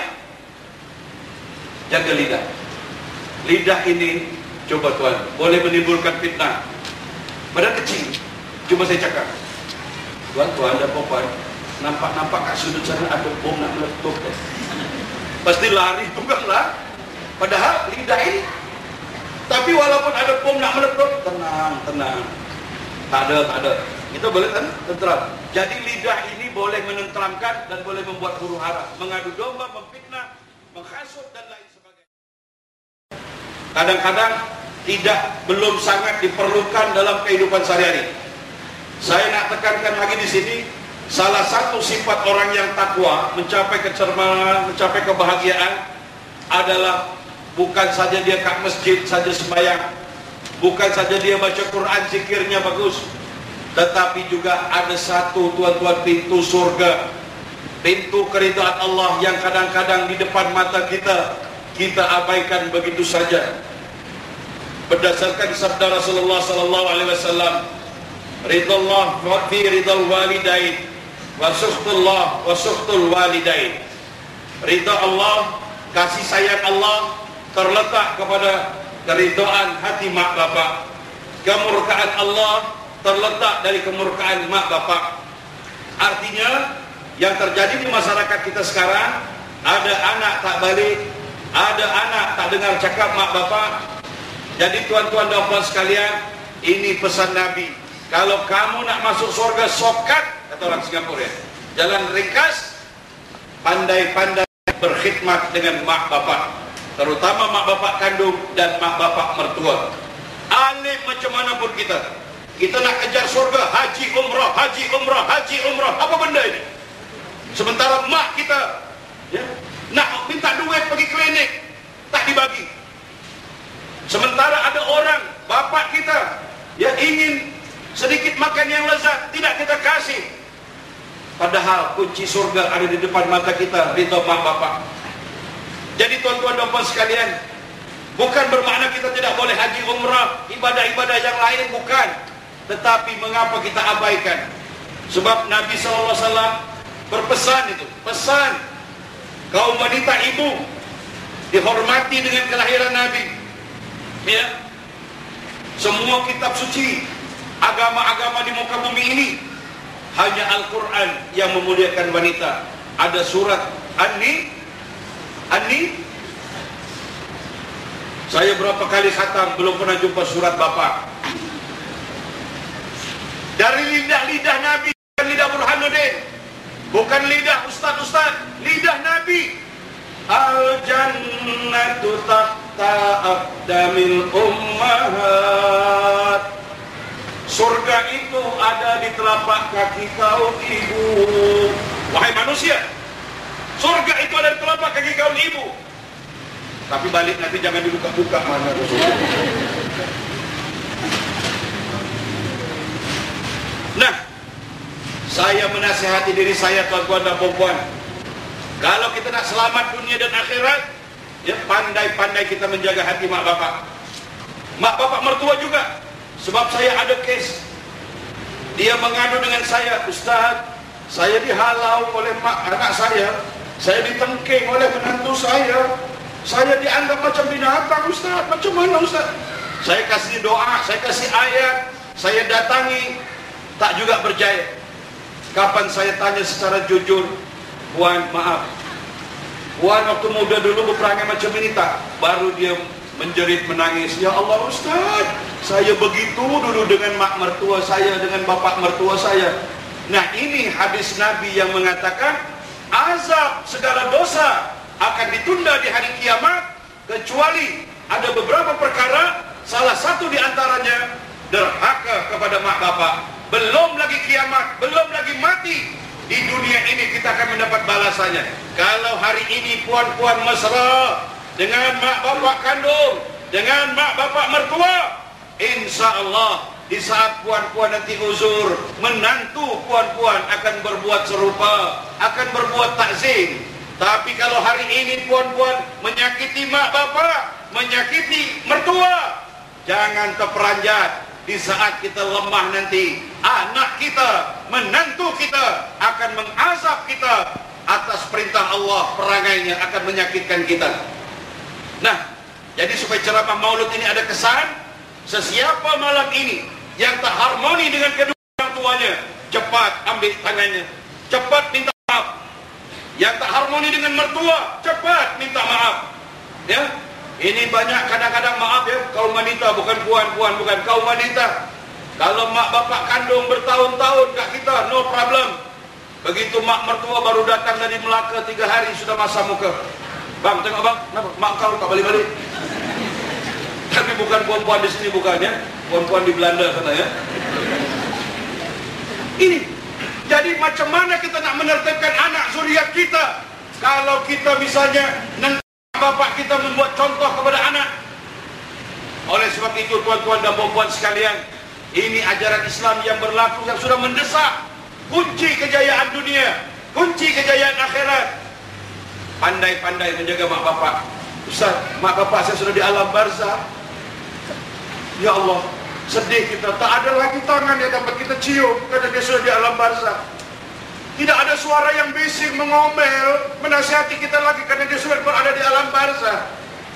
Jaga lidah. Lidah ini, coba tuan, boleh menimbulkan fitnah. Padahal kecil, cuma saya cakap, tuan dan puan, nampak kat sudut sana ada bom nak meletup. Pasti lari tukanglah. Padahal lidah ini. Tapi walaupun ada bom nak meletup, tenang. Tak ada. Kita boleh tentram. Jadi lidah ini boleh menenteramkan dan boleh membuat huru hara, mengadu domba, memfitnah, menghasut dan lain sebagainya. Kadang-kadang belum sangat diperlukan dalam kehidupan sehari-hari. Saya nak tekankan lagi di sini, salah satu sifat orang yang takwa, mencapai kecerdasan, mencapai kebahagiaan adalah bukan saja dia kat masjid saja sembahyang, bukan saja dia baca Quran, zikirnya bagus, tetapi juga ada satu, tuan-tuan, pintu surga, pintu keridhaan Allah yang kadang-kadang di depan mata kita abaikan begitu saja. Berdasarkan sabda Rasulullah sallallahu alaihi wasallam, ridallah fi ridal walidain wa sukhtullah wa sukhtul walidain. Ridha Allah, kasih sayang Allah terletak kepada keridhaan hati mak bapak. Kemurkaan Allah terletak dari kemurkaan mak bapak. Artinya yang terjadi di masyarakat kita sekarang, ada anak tak balik, ada anak tak dengar cakap mak bapak. Jadi tuan-tuan dan puan sekalian, ini pesan Nabi. Kalau kamu nak masuk surga, sokat, kata orang Singapura ya, jalan ringkas, pandai-pandai berkhidmat dengan mak bapak, terutama mak bapak kandung dan mak bapak mertua. Alim macam mana pun kita nak kejar surga, haji umrah, haji umrah, haji umrah, apa benda ini? Sementara mak kita ya, nak minta duit pergi klinik, tak dibagi. Sementara ada orang, bapak kita ya ingin sedikit makan yang lezat, tidak kita kasih. Padahal kunci surga ada di depan mata kita, ridha mak bapak. Jadi tuan-tuan dan puan sekalian, bukan bermakna kita tidak boleh haji umrah, ibadah-ibadah yang lain, bukan. Tetapi mengapa kita abaikan? Sebab Nabi SAW berpesan itu, pesan kaum wanita ibu dihormati dengan kelahiran Nabi. Ya, semua kitab suci, agama-agama di muka bumi ini, hanya Al-Quran yang memuliakan wanita. Ada surat An-Ni, saya berapa kali khatam, belum pernah jumpa surat bapak. Dari lidah-lidah Nabi, bukan lidah Burhanuddin, bukan lidah ustaz-ustaz, lidah Nabi. Al-jannatu tahta aqdamil ummahat. Surga itu ada di telapak kaki kaum ibu. Wahai manusia, surga itu ada di telapak kaki kaum ibu. Tapi balik nanti jangan dibuka-buka mana surga. Nah, saya menasihati diri saya, tuan-tuan dan puan-puan, kalau kita nak selamat dunia dan akhirat, ya pandai-pandai kita menjaga hati mak bapak. Mak bapak mertua juga. Sebab saya ada kes, dia mengadu dengan saya, Ustaz, saya dihalau oleh anak saya ditengking oleh menantu saya dianggap macam binatang, Ustaz. Macam mana, Ustaz? Saya kasih doa, saya kasih ayat, saya datangi, tak juga berjaya. Kapan saya tanya secara jujur, Puan, maaf, Puan waktu muda dulu berperangai macam ini tak? Baru dia menjerit menangis, ya Allah Ustaz, saya begitu dulu dengan mak mertua saya, dengan bapak mertua saya. Nah, ini hadis Nabi yang mengatakan azab segala dosa akan ditunda di hari kiamat, kecuali ada beberapa perkara, salah satu di antaranya derhaka kepada mak bapak. Belum lagi kiamat, belum lagi mati, di dunia ini kita akan mendapat balasannya. Kalau hari ini puan-puan mesra dengan mak bapak kandung, dengan mak bapak mertua, insya Allah di saat puan-puan nanti uzur, menantu puan-puan akan berbuat serupa, akan berbuat takzim. Tapi kalau hari ini puan-puan menyakiti mak bapak, menyakiti mertua, jangan terperanjat. Di saat kita lemah nanti, anak kita, menantu kita akan mengazab kita atas perintah Allah, perangainya akan menyakitkan kita. Nah, jadi supaya ceramah maulud ini ada kesan, sesiapa malam ini yang tak harmoni dengan kedua orang tuanya, cepat ambil tangannya, cepat minta maaf. Yang tak harmoni dengan mertua, cepat minta maaf. Ya, ini banyak kadang-kadang maaf ya, kaum wanita, bukan puan-puan, bukan kaum wanita. Kalau mak bapak kandung bertahun-tahun kat kita, no problem. Begitu mak mertua baru datang dari Melaka 3 hari sudah masam muka. Bang, tengok bang, kenapa? Mak kau tak balik-balik. Tapi bukan puan-puan di sini, bukan ya, puan-puan di Belanda sana ya. Ini, jadi macam mana kita nak menertibkan anak zuriat kita kalau kita misalnya nanti bapak kita membuat contoh kepada anak? Oleh sebab itu tuan-tuan dan puan-puan sekalian, ini ajaran Islam yang berlaku, yang sudah mendesak kunci kejayaan dunia, kunci kejayaan akhirat. Pandai-pandai menjaga mak bapak. Ustaz, mak bapak saya sudah di alam barzah. Ya Allah, sedih kita, tak ada lagi tangan yang dapat kita cium karena dia sudah di alam barzah. Tidak ada suara yang bising mengomel menasihati kita lagi karena dia sudah berada di alam barzah.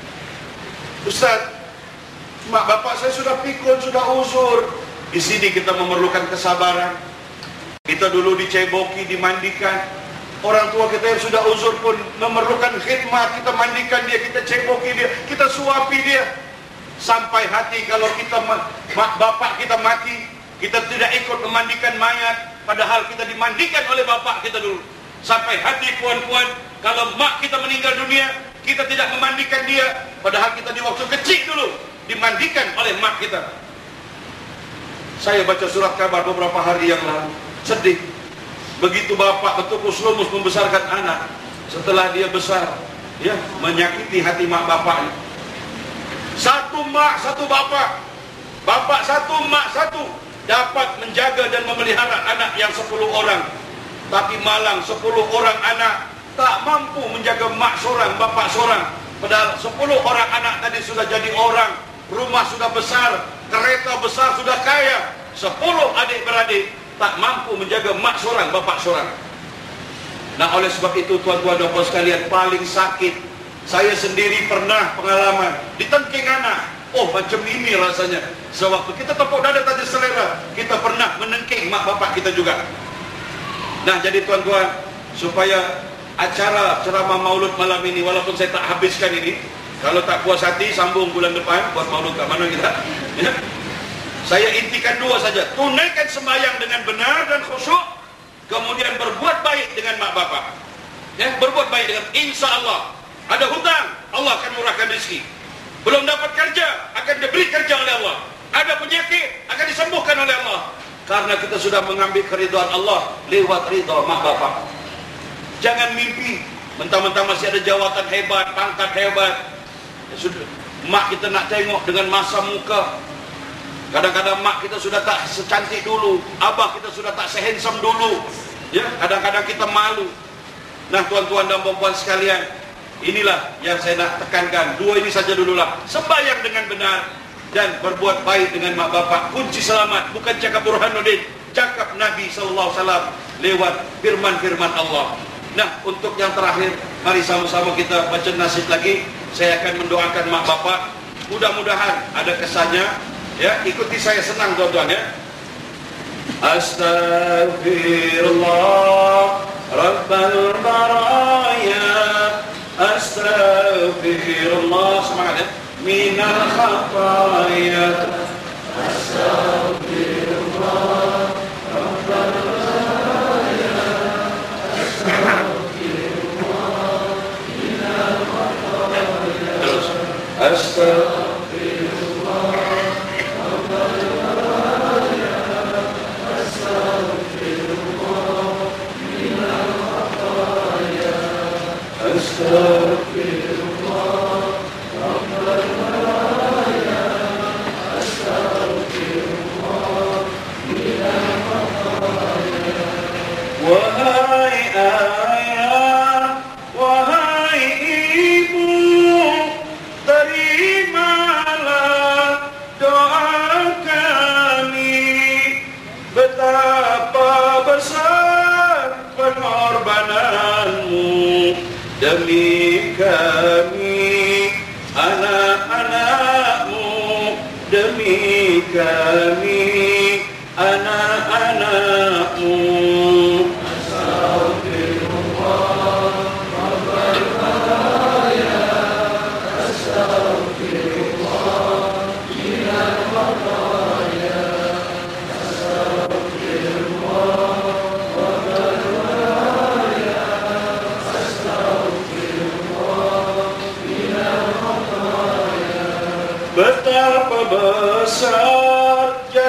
Ustaz, mak bapak saya sudah pikun, sudah uzur. Di sini kita memerlukan kesabaran. Kita dulu diceboki, dimandikan. Orang tua kita yang sudah uzur pun memerlukan khidmat. Kita mandikan dia, kita ceboki dia, kita suapi dia. Sampai hati kalau kita mak bapak kita mati, kita tidak ikut memandikan mayat, padahal kita dimandikan oleh bapak kita dulu. Sampai hati puan-puan, kalau mak kita meninggal dunia, kita tidak memandikan dia, padahal kita di waktu kecil dulu dimandikan oleh mak kita. Saya baca surat kabar beberapa hari yang lalu, sedih. Begitu bapak betul-betul lumus membesarkan anak, setelah dia besar, ya, menyakiti hati mak bapaknya. Satu mak, satu bapak, bapak satu, mak satu, dapat menjaga dan memelihara anak yang 10 orang. Tapi malang 10 orang anak tak mampu menjaga mak seorang, bapak seorang. Padahal 10 orang anak tadi sudah jadi orang, rumah sudah besar, kereta besar, sudah kaya. 10 adik-beradik tak mampu menjaga mak seorang, bapak seorang. Nah, oleh sebab itu tuan-tuan dan puan sekalian, paling sakit, saya sendiri pernah pengalaman ditengking anak. Oh, macam ini rasanya. Sewaktu kita tepuk dada tadi selera, kita pernah menengking mak bapak kita juga. Nah, jadi tuan-tuan, supaya acara ceramah maulud malam ini, walaupun saya tak habiskan ini, kalau tak puas hati sambung bulan depan buat maulud kat mana kita, ya. Saya intikan 2 saja: tunaikan sembahyang dengan benar dan khusyuk, kemudian berbuat baik dengan mak bapak, ya, berbuat baik dengan, insya Allah. Ada hutang, Allah akan murahkan rezeki. Belum dapat kerja, akan diberi kerja oleh Allah. Ada penyakit, akan disembuhkan oleh Allah. Karena kita sudah mengambil keridhaan Allah lewat ridha mak bapak. Jangan mimpi mentang-mentang masih ada jawatan hebat, pangkat hebat, ya sudah, mak kita nak tengok dengan masa muka. Kadang-kadang mak kita sudah tak secantik dulu, abah kita sudah tak sehandsome dulu, ya, kadang-kadang kita malu. Nah, tuan-tuan dan puan-puan sekalian, inilah yang saya nak tekankan. 2 ini saja dululah. Sembahyang dengan benar dan berbuat baik dengan mak bapak. Kunci selamat, bukan cakap Burhanuddin, cakap Nabi SAW lewat firman-firman Allah. Nah, untuk yang terakhir, mari sama-sama kita baca nasib lagi. Saya akan mendoakan mak bapak. Mudah-mudahan ada kesannya, ya. Ikuti saya, senang tuan-tuan, ya. Astaghfirullah Rabbal baraya, astaghfirullah, semangat, ya, minal khataya, astaghfirullah Rabbal baraya, astaghfirullah minal khataya, astaghfirullah Rabbal baraya, astaghfirullah minal khataya, astaghfirullah Rabbal baraya, astaghfirullah minal khataya. Wahai ayah, wahai ibu, terimalah doa kami. Betapa besar pengorbananmu demi kami, anak-anakmu, demi kami, anak-anakmu. Astaghfirullah Rabbal baraya, astaghfirullah minal khataya, astaghfirullah Rabbal baraya, astaghfirullah minal khataya. Betapa besar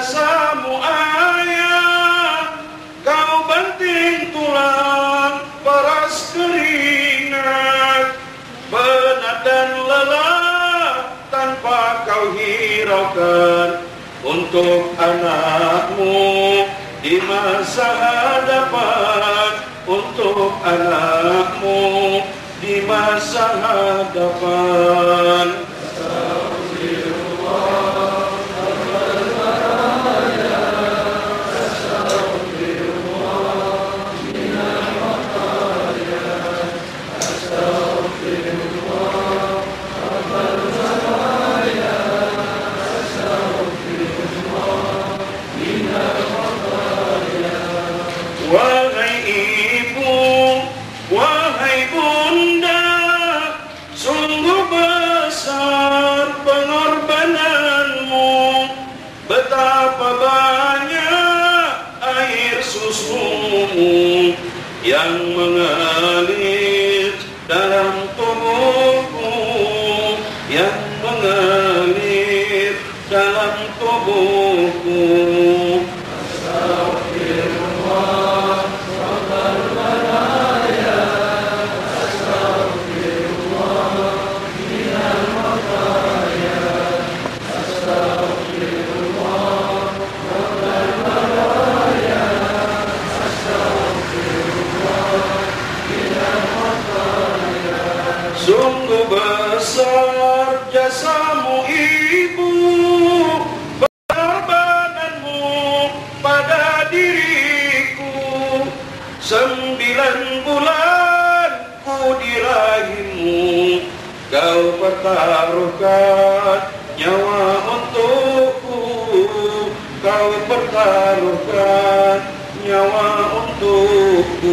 hiraukan untuk anakmu di masa hadapan, untuk anakmu di masa hadapan. Wahai ibu, wahai bunda, sungguh besar pengorbananmu. Betapa banyak air susumu yang mengalir dalam tubuhku, yang mengalir dalam tubuhku. Sungguh besar jasamu ibu, pengorbananmu pada diriku. 9 bulan ku di rahimmu, kau pertaruhkan nyawa untukku, kau pertaruhkan nyawa untukku.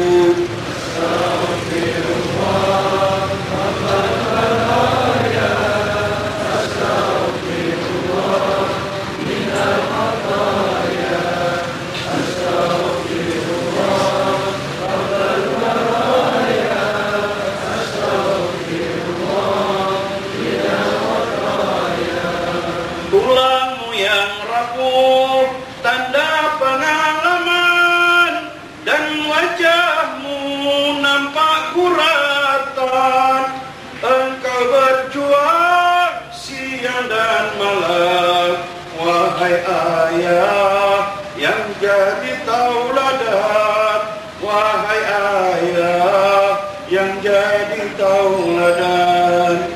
Tulangmu yang rapuh, tanda pengalaman, dan wajahmu nampak guratan. Engkau berjuang siang dan malam, wahai ayah yang jadi tauladan, wahai ayah yang jadi tauladan.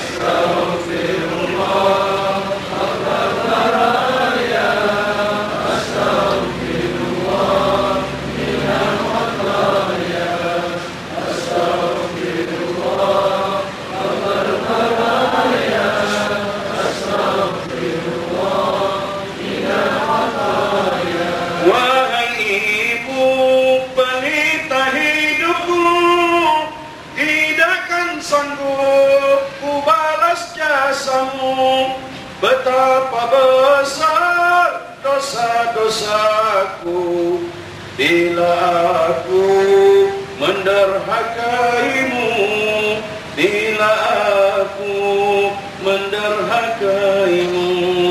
Wahai ibu, pelita hidupku, tidakkan sanggup ku balas jasamu. Betapa besar dosa-dosaku bila aku menderhakaimu, bila aku menderhakaimu.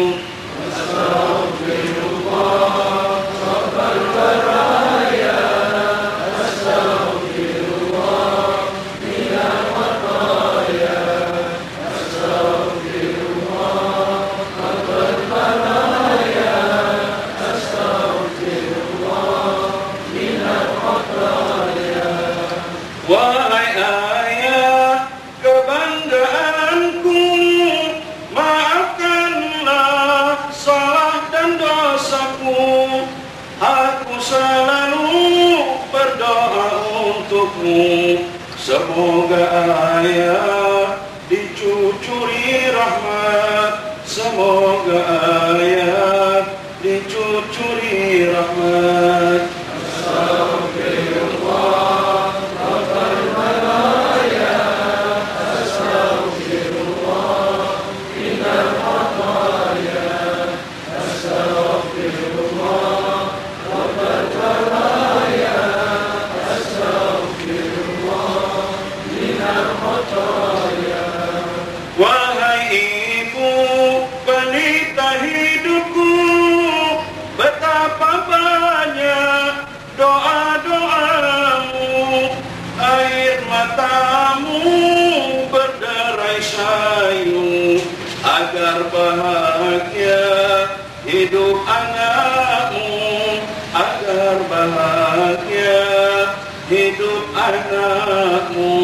Wahai ayah, kebanggaanku, maafkanlah salah dan dosaku. Aku selalu berdoa untukmu, semoga ayah dicucuri rahmat, semoga ayah dicucuri rahmat. Wahai ibu, pelita hidupku, betapa banyak doa bahagia hidup anakmu.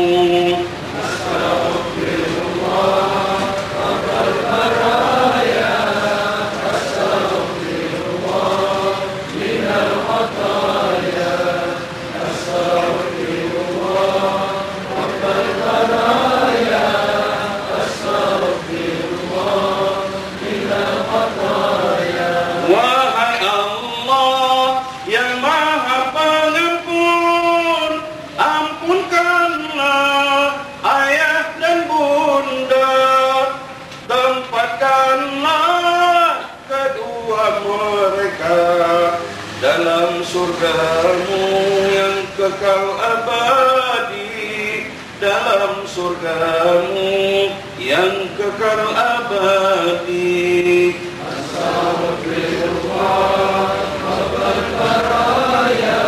Dalam surgamu yang kekal abadi, dalam surgamu yang kekal abadi. Astagfirullah Rabbal baraya,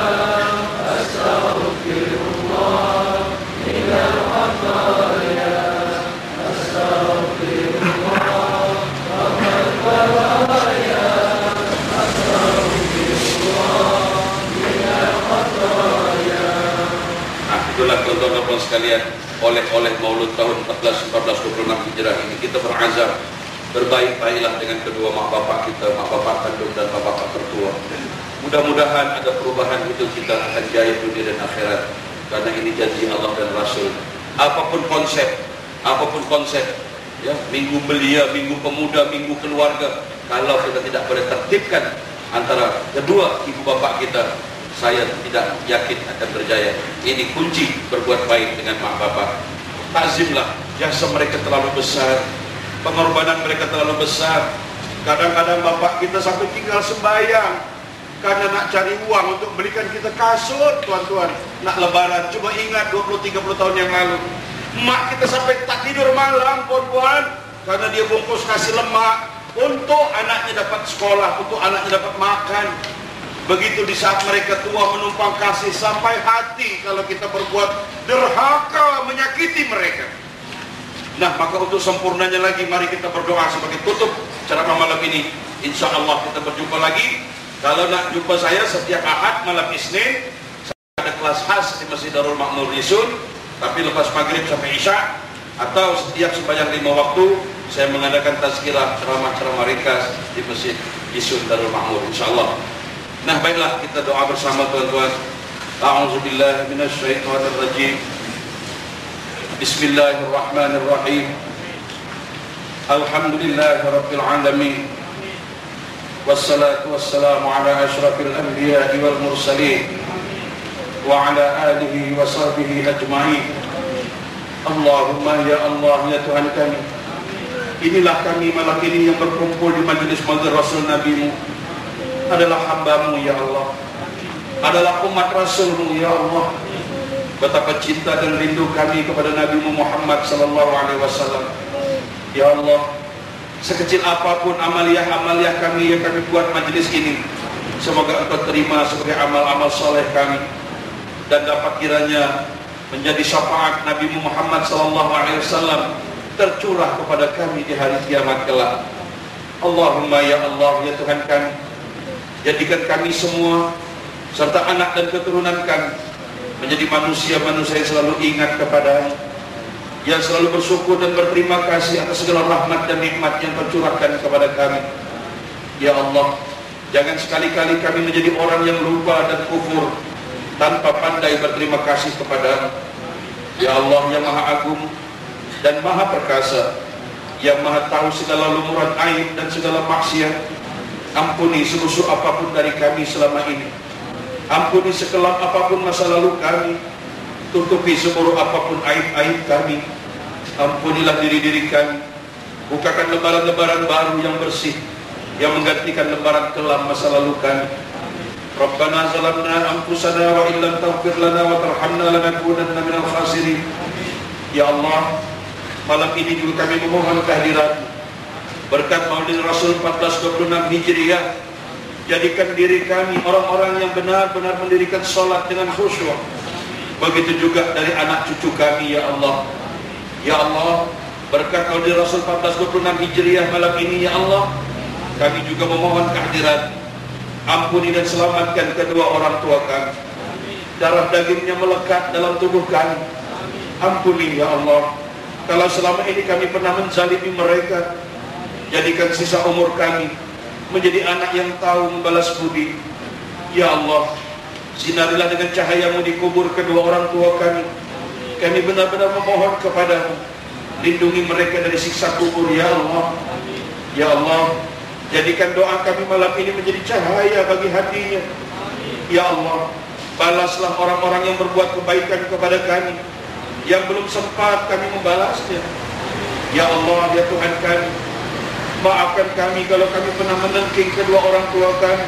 astagfirullah minal khataya, astagfirullah Rabbal baraya. Itulah tuan-tuan sekalian, oleh Maulud tahun 1426 Hijrah ini kita berazam berbaik-baiklah dengan kedua mak bapak kita, mak bapak kandung dan mak bapak tertua. Mudah-mudahan ada perubahan hidup kita akan jaya dunia dan akhirat, karena ini janji Allah dan Rasul. Apapun konsep, ya, minggu belia, minggu pemuda, minggu keluarga, kalau kita tidak boleh tertibkan antara kedua ibu bapak kita, saya tidak yakin akan berjaya. Ini kunci berbuat baik dengan mak bapak. Takzimlah, jasa mereka terlalu besar, pengorbanan mereka terlalu besar. Kadang-kadang bapak kita sampai tinggal sembahyang karena nak cari uang untuk belikan kita kasut, tuan-tuan. Nak lebaran, coba ingat 20-30 tahun yang lalu, mak kita sampai tak tidur malam, tuan-tuan, karena dia bungkus kasih lemak untuk anaknya dapat sekolah, untuk anaknya dapat makan. Begitu di saat mereka tua menumpang kasih sampai hati kalau kita berbuat derhaka menyakiti mereka. Nah, maka untuk sempurnanya lagi, mari kita berdoa sebagai tutup ceramah malam ini. Insya Allah kita berjumpa lagi. Kalau nak jumpa saya setiap Ahad malam Isnin, saya ada kelas khas di Masjid Darul Makmur Yisun, tapi lepas maghrib sampai Isya, atau setiap sembahyang 5 waktu saya mengadakan tazkirah, ceramah-ceramah ringkas di Masjid Yisun Darul Makmur, insya Allah. Nah, baiklah, kita doa bersama, tuan-tuan. A'udzubillahi minasyaitonir rajim. Bismillahirrahmanirrahim. Alhamdulillahi rabbil alamin. Wassalatu wassalamu ala asyrafil anbiya'i wal mursalin wa ala alihi wa sahbihi ajma'in. Allahumma ya Allah, ya Tuhan kami, inilah kami malam ini yang berkumpul di majelis maulid Rasul Nabi-Mu, adalah hamba-Mu ya Allah, adalah umat Rasul-Mu ya Allah. Betapa cinta dan rindu kami kepada Nabi-Mu Muhammad sallallahu alaihi wasallam. Ya Allah, sekecil apapun amaliah-amaliah kami yang kami buat majelis ini, semoga Engkau terima sebagai amal-amal soleh kami, dan dapat kiranya menjadi syafaat Nabi-Mu Muhammad sallallahu alaihi wasallam tercurah kepada kami di hari kiamat kelak. Allahumma ya Allah, ya Tuhan kami, jadikan kami semua serta anak dan keturunan kami menjadi manusia-manusia yang selalu ingat kepada-Mu, yang selalu bersyukur dan berterima kasih atas segala rahmat dan nikmat yang tercurahkan kepada kami. Ya Allah, jangan sekali-kali kami menjadi orang yang lupa dan kufur tanpa pandai berterima kasih kepada-Mu. Ya Allah yang Maha Agung dan Maha Perkasa, yang Maha tahu segala lumuran aib dan segala maksiat, ampuni selusuh apapun dari kami selama ini, ampuni sekelam apapun masa lalu kami, tutupi seburuk apapun aib-aib kami. Ampunilah diri-diri kami, bukakan lembaran-lembaran baru yang bersih, yang menggantikan lembaran kelam masa lalu kami. Rabbana zalamna anfusana wa illam taghfir lana wa tarhamna lanakunanna minal khasirin. Ya Allah, malam ini juga kami memohon kehadirat-Mu. Berkat Maulid Rasul 1426 Hijriah, jadikan diri kami orang-orang yang benar-benar mendirikan sholat dengan khusyuk. Begitu juga dari anak cucu kami, ya Allah. Ya Allah, berkat Maulid Rasul 1426 Hijriah malam ini, ya Allah, kami juga memohon kehadirat Ampuni dan selamatkan kedua orang tua kami. Darah dagingnya melekat dalam tubuh kami. Ampuni ya Allah, kalau selama ini kami pernah menzalimi mereka, jadikan sisa umur kami menjadi anak yang tahu membalas budi. Ya Allah, sinarilah dengan cahayamu di kubur kedua orang tua kami. Kami benar-benar memohon kepadamu, lindungi mereka dari siksa kubur ya Allah. Ya Allah, jadikan doa kami malam ini menjadi cahaya bagi hatinya. Ya Allah, balaslah orang-orang yang berbuat kebaikan kepada kami yang belum sempat kami membalasnya. Ya Allah, ya Tuhan kami, maafkan kami kalau kami pernah menengking kedua orang tua kami.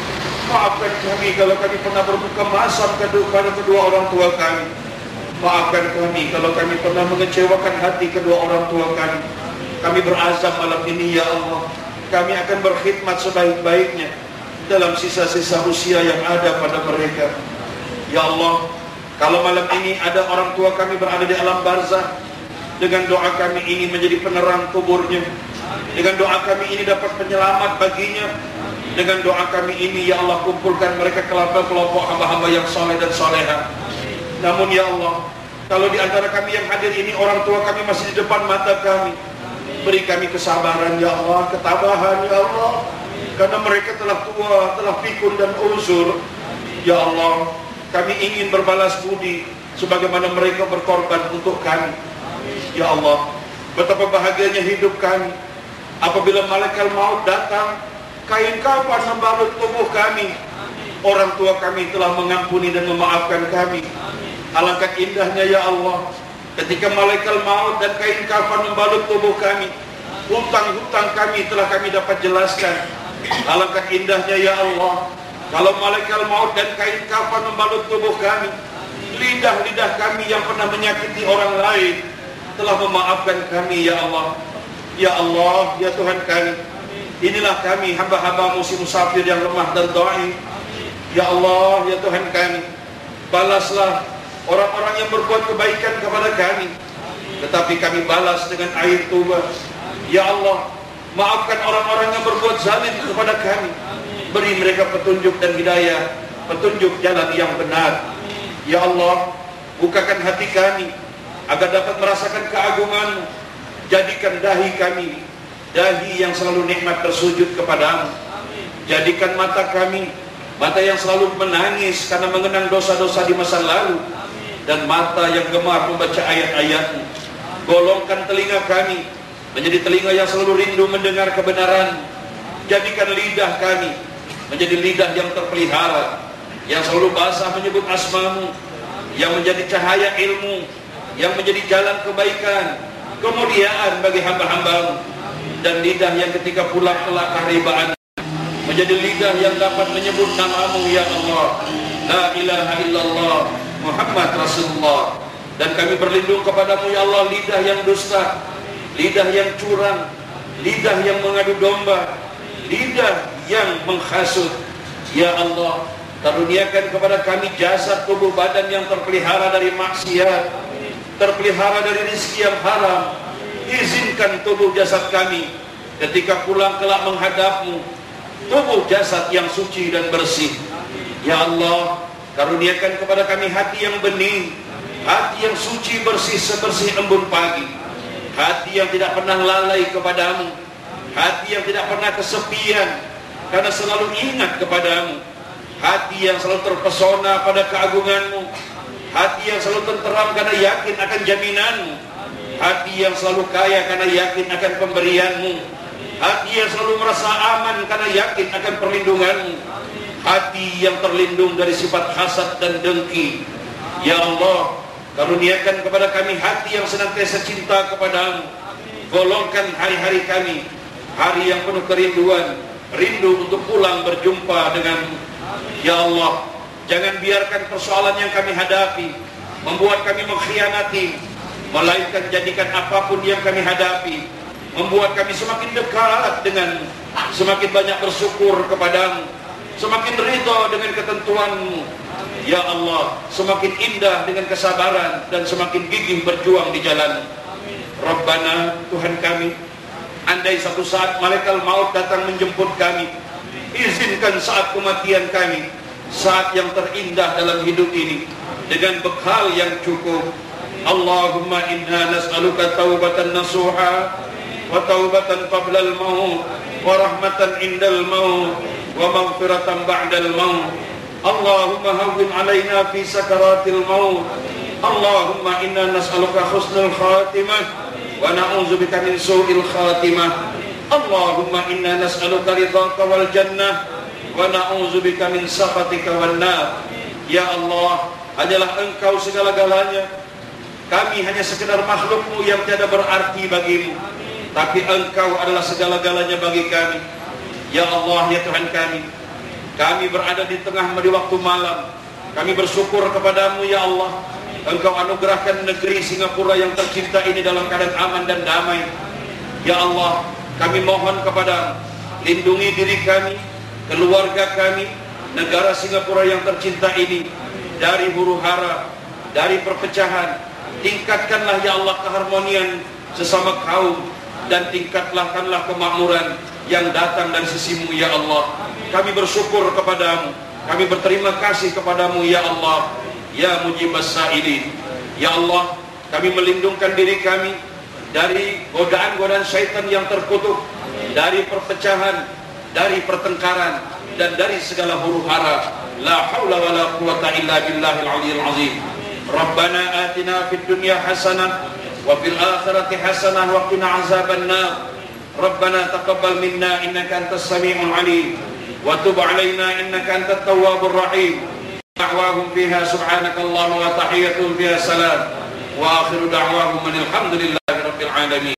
Maafkan kami kalau kami pernah berbuka masam kepada kedua orang tua kami. Maafkan kami kalau kami pernah mengecewakan hati kedua orang tua kami. Kami berazam malam ini ya Allah, kami akan berkhidmat sebaik-baiknya dalam sisa-sisa usia yang ada pada mereka. Ya Allah, kalau malam ini ada orang tua kami berada di alam barzah, dengan doa kami ini menjadi penerang kuburnya. Dengan doa kami ini dapat penyelamat baginya. Dengan doa kami ini ya Allah, kumpulkan mereka ke kelompok hamba-hamba yang saleh dan saleha. Namun ya Allah, kalau di antara kami yang hadir ini orang tua kami masih di depan mata kami, beri kami kesabaran ya Allah, ketabahan ya Allah, karena mereka telah tua, telah pikun dan uzur. Ya Allah, kami ingin berbalas budi sebagaimana mereka berkorban untuk kami. Ya Allah, betapa bahagianya hidup kami apabila malaikat maut datang, kain kafan membalut tubuh kami. Orang tua kami telah mengampuni dan memaafkan kami. Alangkah indahnya ya Allah, ketika malaikat maut dan kain kafan membalut tubuh kami, hutang-hutang kami telah kami dapat jelaskan. Alangkah indahnya ya Allah, kalau malaikat maut dan kain kafan membalut tubuh kami, lidah-lidah kami yang pernah menyakiti orang lain telah memaafkan kami ya Allah. Ya Allah, ya Tuhan kami, inilah kami hamba-hambamu si musafir yang lemah dan dhaif. Ya Allah, ya Tuhan kami, balaslah orang-orang yang berbuat kebaikan kepada kami, tetapi kami balas dengan air tuba. Ya Allah, maafkan orang-orang yang berbuat zalim kepada kami, beri mereka petunjuk dan hidayah, petunjuk jalan yang benar. Ya Allah, bukakan hati kami agar dapat merasakan keagungan-Mu. Jadikan dahi kami dahi yang selalu nikmat bersujud kepadamu. Jadikan mata kami mata yang selalu menangis karena mengenang dosa-dosa di masa lalu, dan mata yang gemar membaca ayat-ayat-Mu. Golongkan telinga kami menjadi telinga yang selalu rindu mendengar kebenaran. Jadikan lidah kami menjadi lidah yang terpelihara, yang selalu basah menyebut asma-Mu, yang menjadi cahaya ilmu, yang menjadi jalan kebaikan, kemuliaan bagi hamba-hamba-Mu. Dan lidah yang ketika pulang kelak keharibaan menjadi lidah yang dapat menyebut nama-Mu ya Allah, la ilaha illallah Muhammad Rasulullah. Dan kami berlindung kepadamu ya Allah, lidah yang dusta, lidah yang curang, lidah yang mengadu domba, lidah yang menghasut. Ya Allah, karuniakan kepada kami jasad tubuh badan yang terpelihara dari maksiat, terpelihara dari rezeki yang haram. Izinkan tubuh jasad kami ketika pulang kelak menghadap-Mu, tubuh jasad yang suci dan bersih. Ya Allah, karuniakan kepada kami hati yang bening, hati yang suci bersih sebersih embun pagi, hati yang tidak pernah lalai kepadamu, hati yang tidak pernah kesepian karena selalu ingat kepadamu, hati yang selalu terpesona pada keagungan-Mu, hati yang selalu tenteram karena yakin akan jaminan-Mu, hati yang selalu kaya karena yakin akan pemberian-Mu, hati yang selalu merasa aman karena yakin akan perlindungan-Mu, hati yang terlindung dari sifat hasad dan dengki. Ya Allah, karuniakan kepada kami hati yang senantiasa cinta kepadamu. Golongkan hari-hari kami hari yang penuh kerinduan, rindu untuk pulang berjumpa denganmu. Ya Allah, jangan biarkan persoalan yang kami hadapi membuat kami mengkhianati, melainkan jadikan apapun yang kami hadapi membuat kami semakin dekat denganmu, semakin banyak bersyukur kepadamu, semakin ridha dengan ketentuan-Mu. Ya Allah, semakin indah dengan kesabaran dan semakin gigih berjuang di jalan. Rabbana, Tuhan kami, andai satu saat malaikat maut datang menjemput kami, izinkan saat kematian kami, saat yang terindah dalam hidup ini, dengan bekal yang cukup. Allahumma inna nas'aluka taubatan nasuha wa taubatan qabla al-maut wa rahmatan indal maut wa maghfiratan ba'dal maut. Allahumma hawwin alaina fi sakaratil maut. Allahumma inna nas'aluka husnul khatimah wa na'udzubika min su'il khatimah. Allahumma inna nas'aluka ridhaka wal jannah wa na'udzubika min sakhatika wan nar. Ya Allah, hanyalah Engkau segala-galanya. Kami hanya sekedar makhluk-Mu yang tiada berarti bagimu, tapi Engkau adalah segala-galanya bagi kami. Ya Allah, ya Tuhan kami berada di tengah di waktu malam. Kami bersyukur kepadamu ya Allah. Engkau anugerahkan negeri Singapura yang tercinta ini dalam keadaan aman dan damai. Ya Allah, kami mohon kepadamu, lindungi diri kami, keluarga kami, negara Singapura yang tercinta ini dari huru-hara, dari perpecahan. Tingkatkanlah ya Allah keharmonian sesama kaum, dan tingkatkanlah kemakmuran yang datang dari sisimu ya Allah. Kami bersyukur kepadamu, kami berterima kasih kepadamu ya Allah, ya mujibas sa'ilin. Ya Allah, kami melindungkan diri kami dari godaan-godaan syaitan yang terkutuk, dari perpecahan, dari pertengkaran, dan dari segala huru-hara. La haula wa la quwata illa billahil aliyyil azim. Rabbana atina fid dunya hasanah wa fil akhirati hasanah wa qina azaban nar. Rabbana taqabbal minna innaka antas samiul alim wa tub alaina innaka antat tawwabur rahim. Da'wahum fiha subhanakallahumma wa tahiyyatuhum fiha salam wa akhiru da'wahum alhamdulillahi rabbil alamin.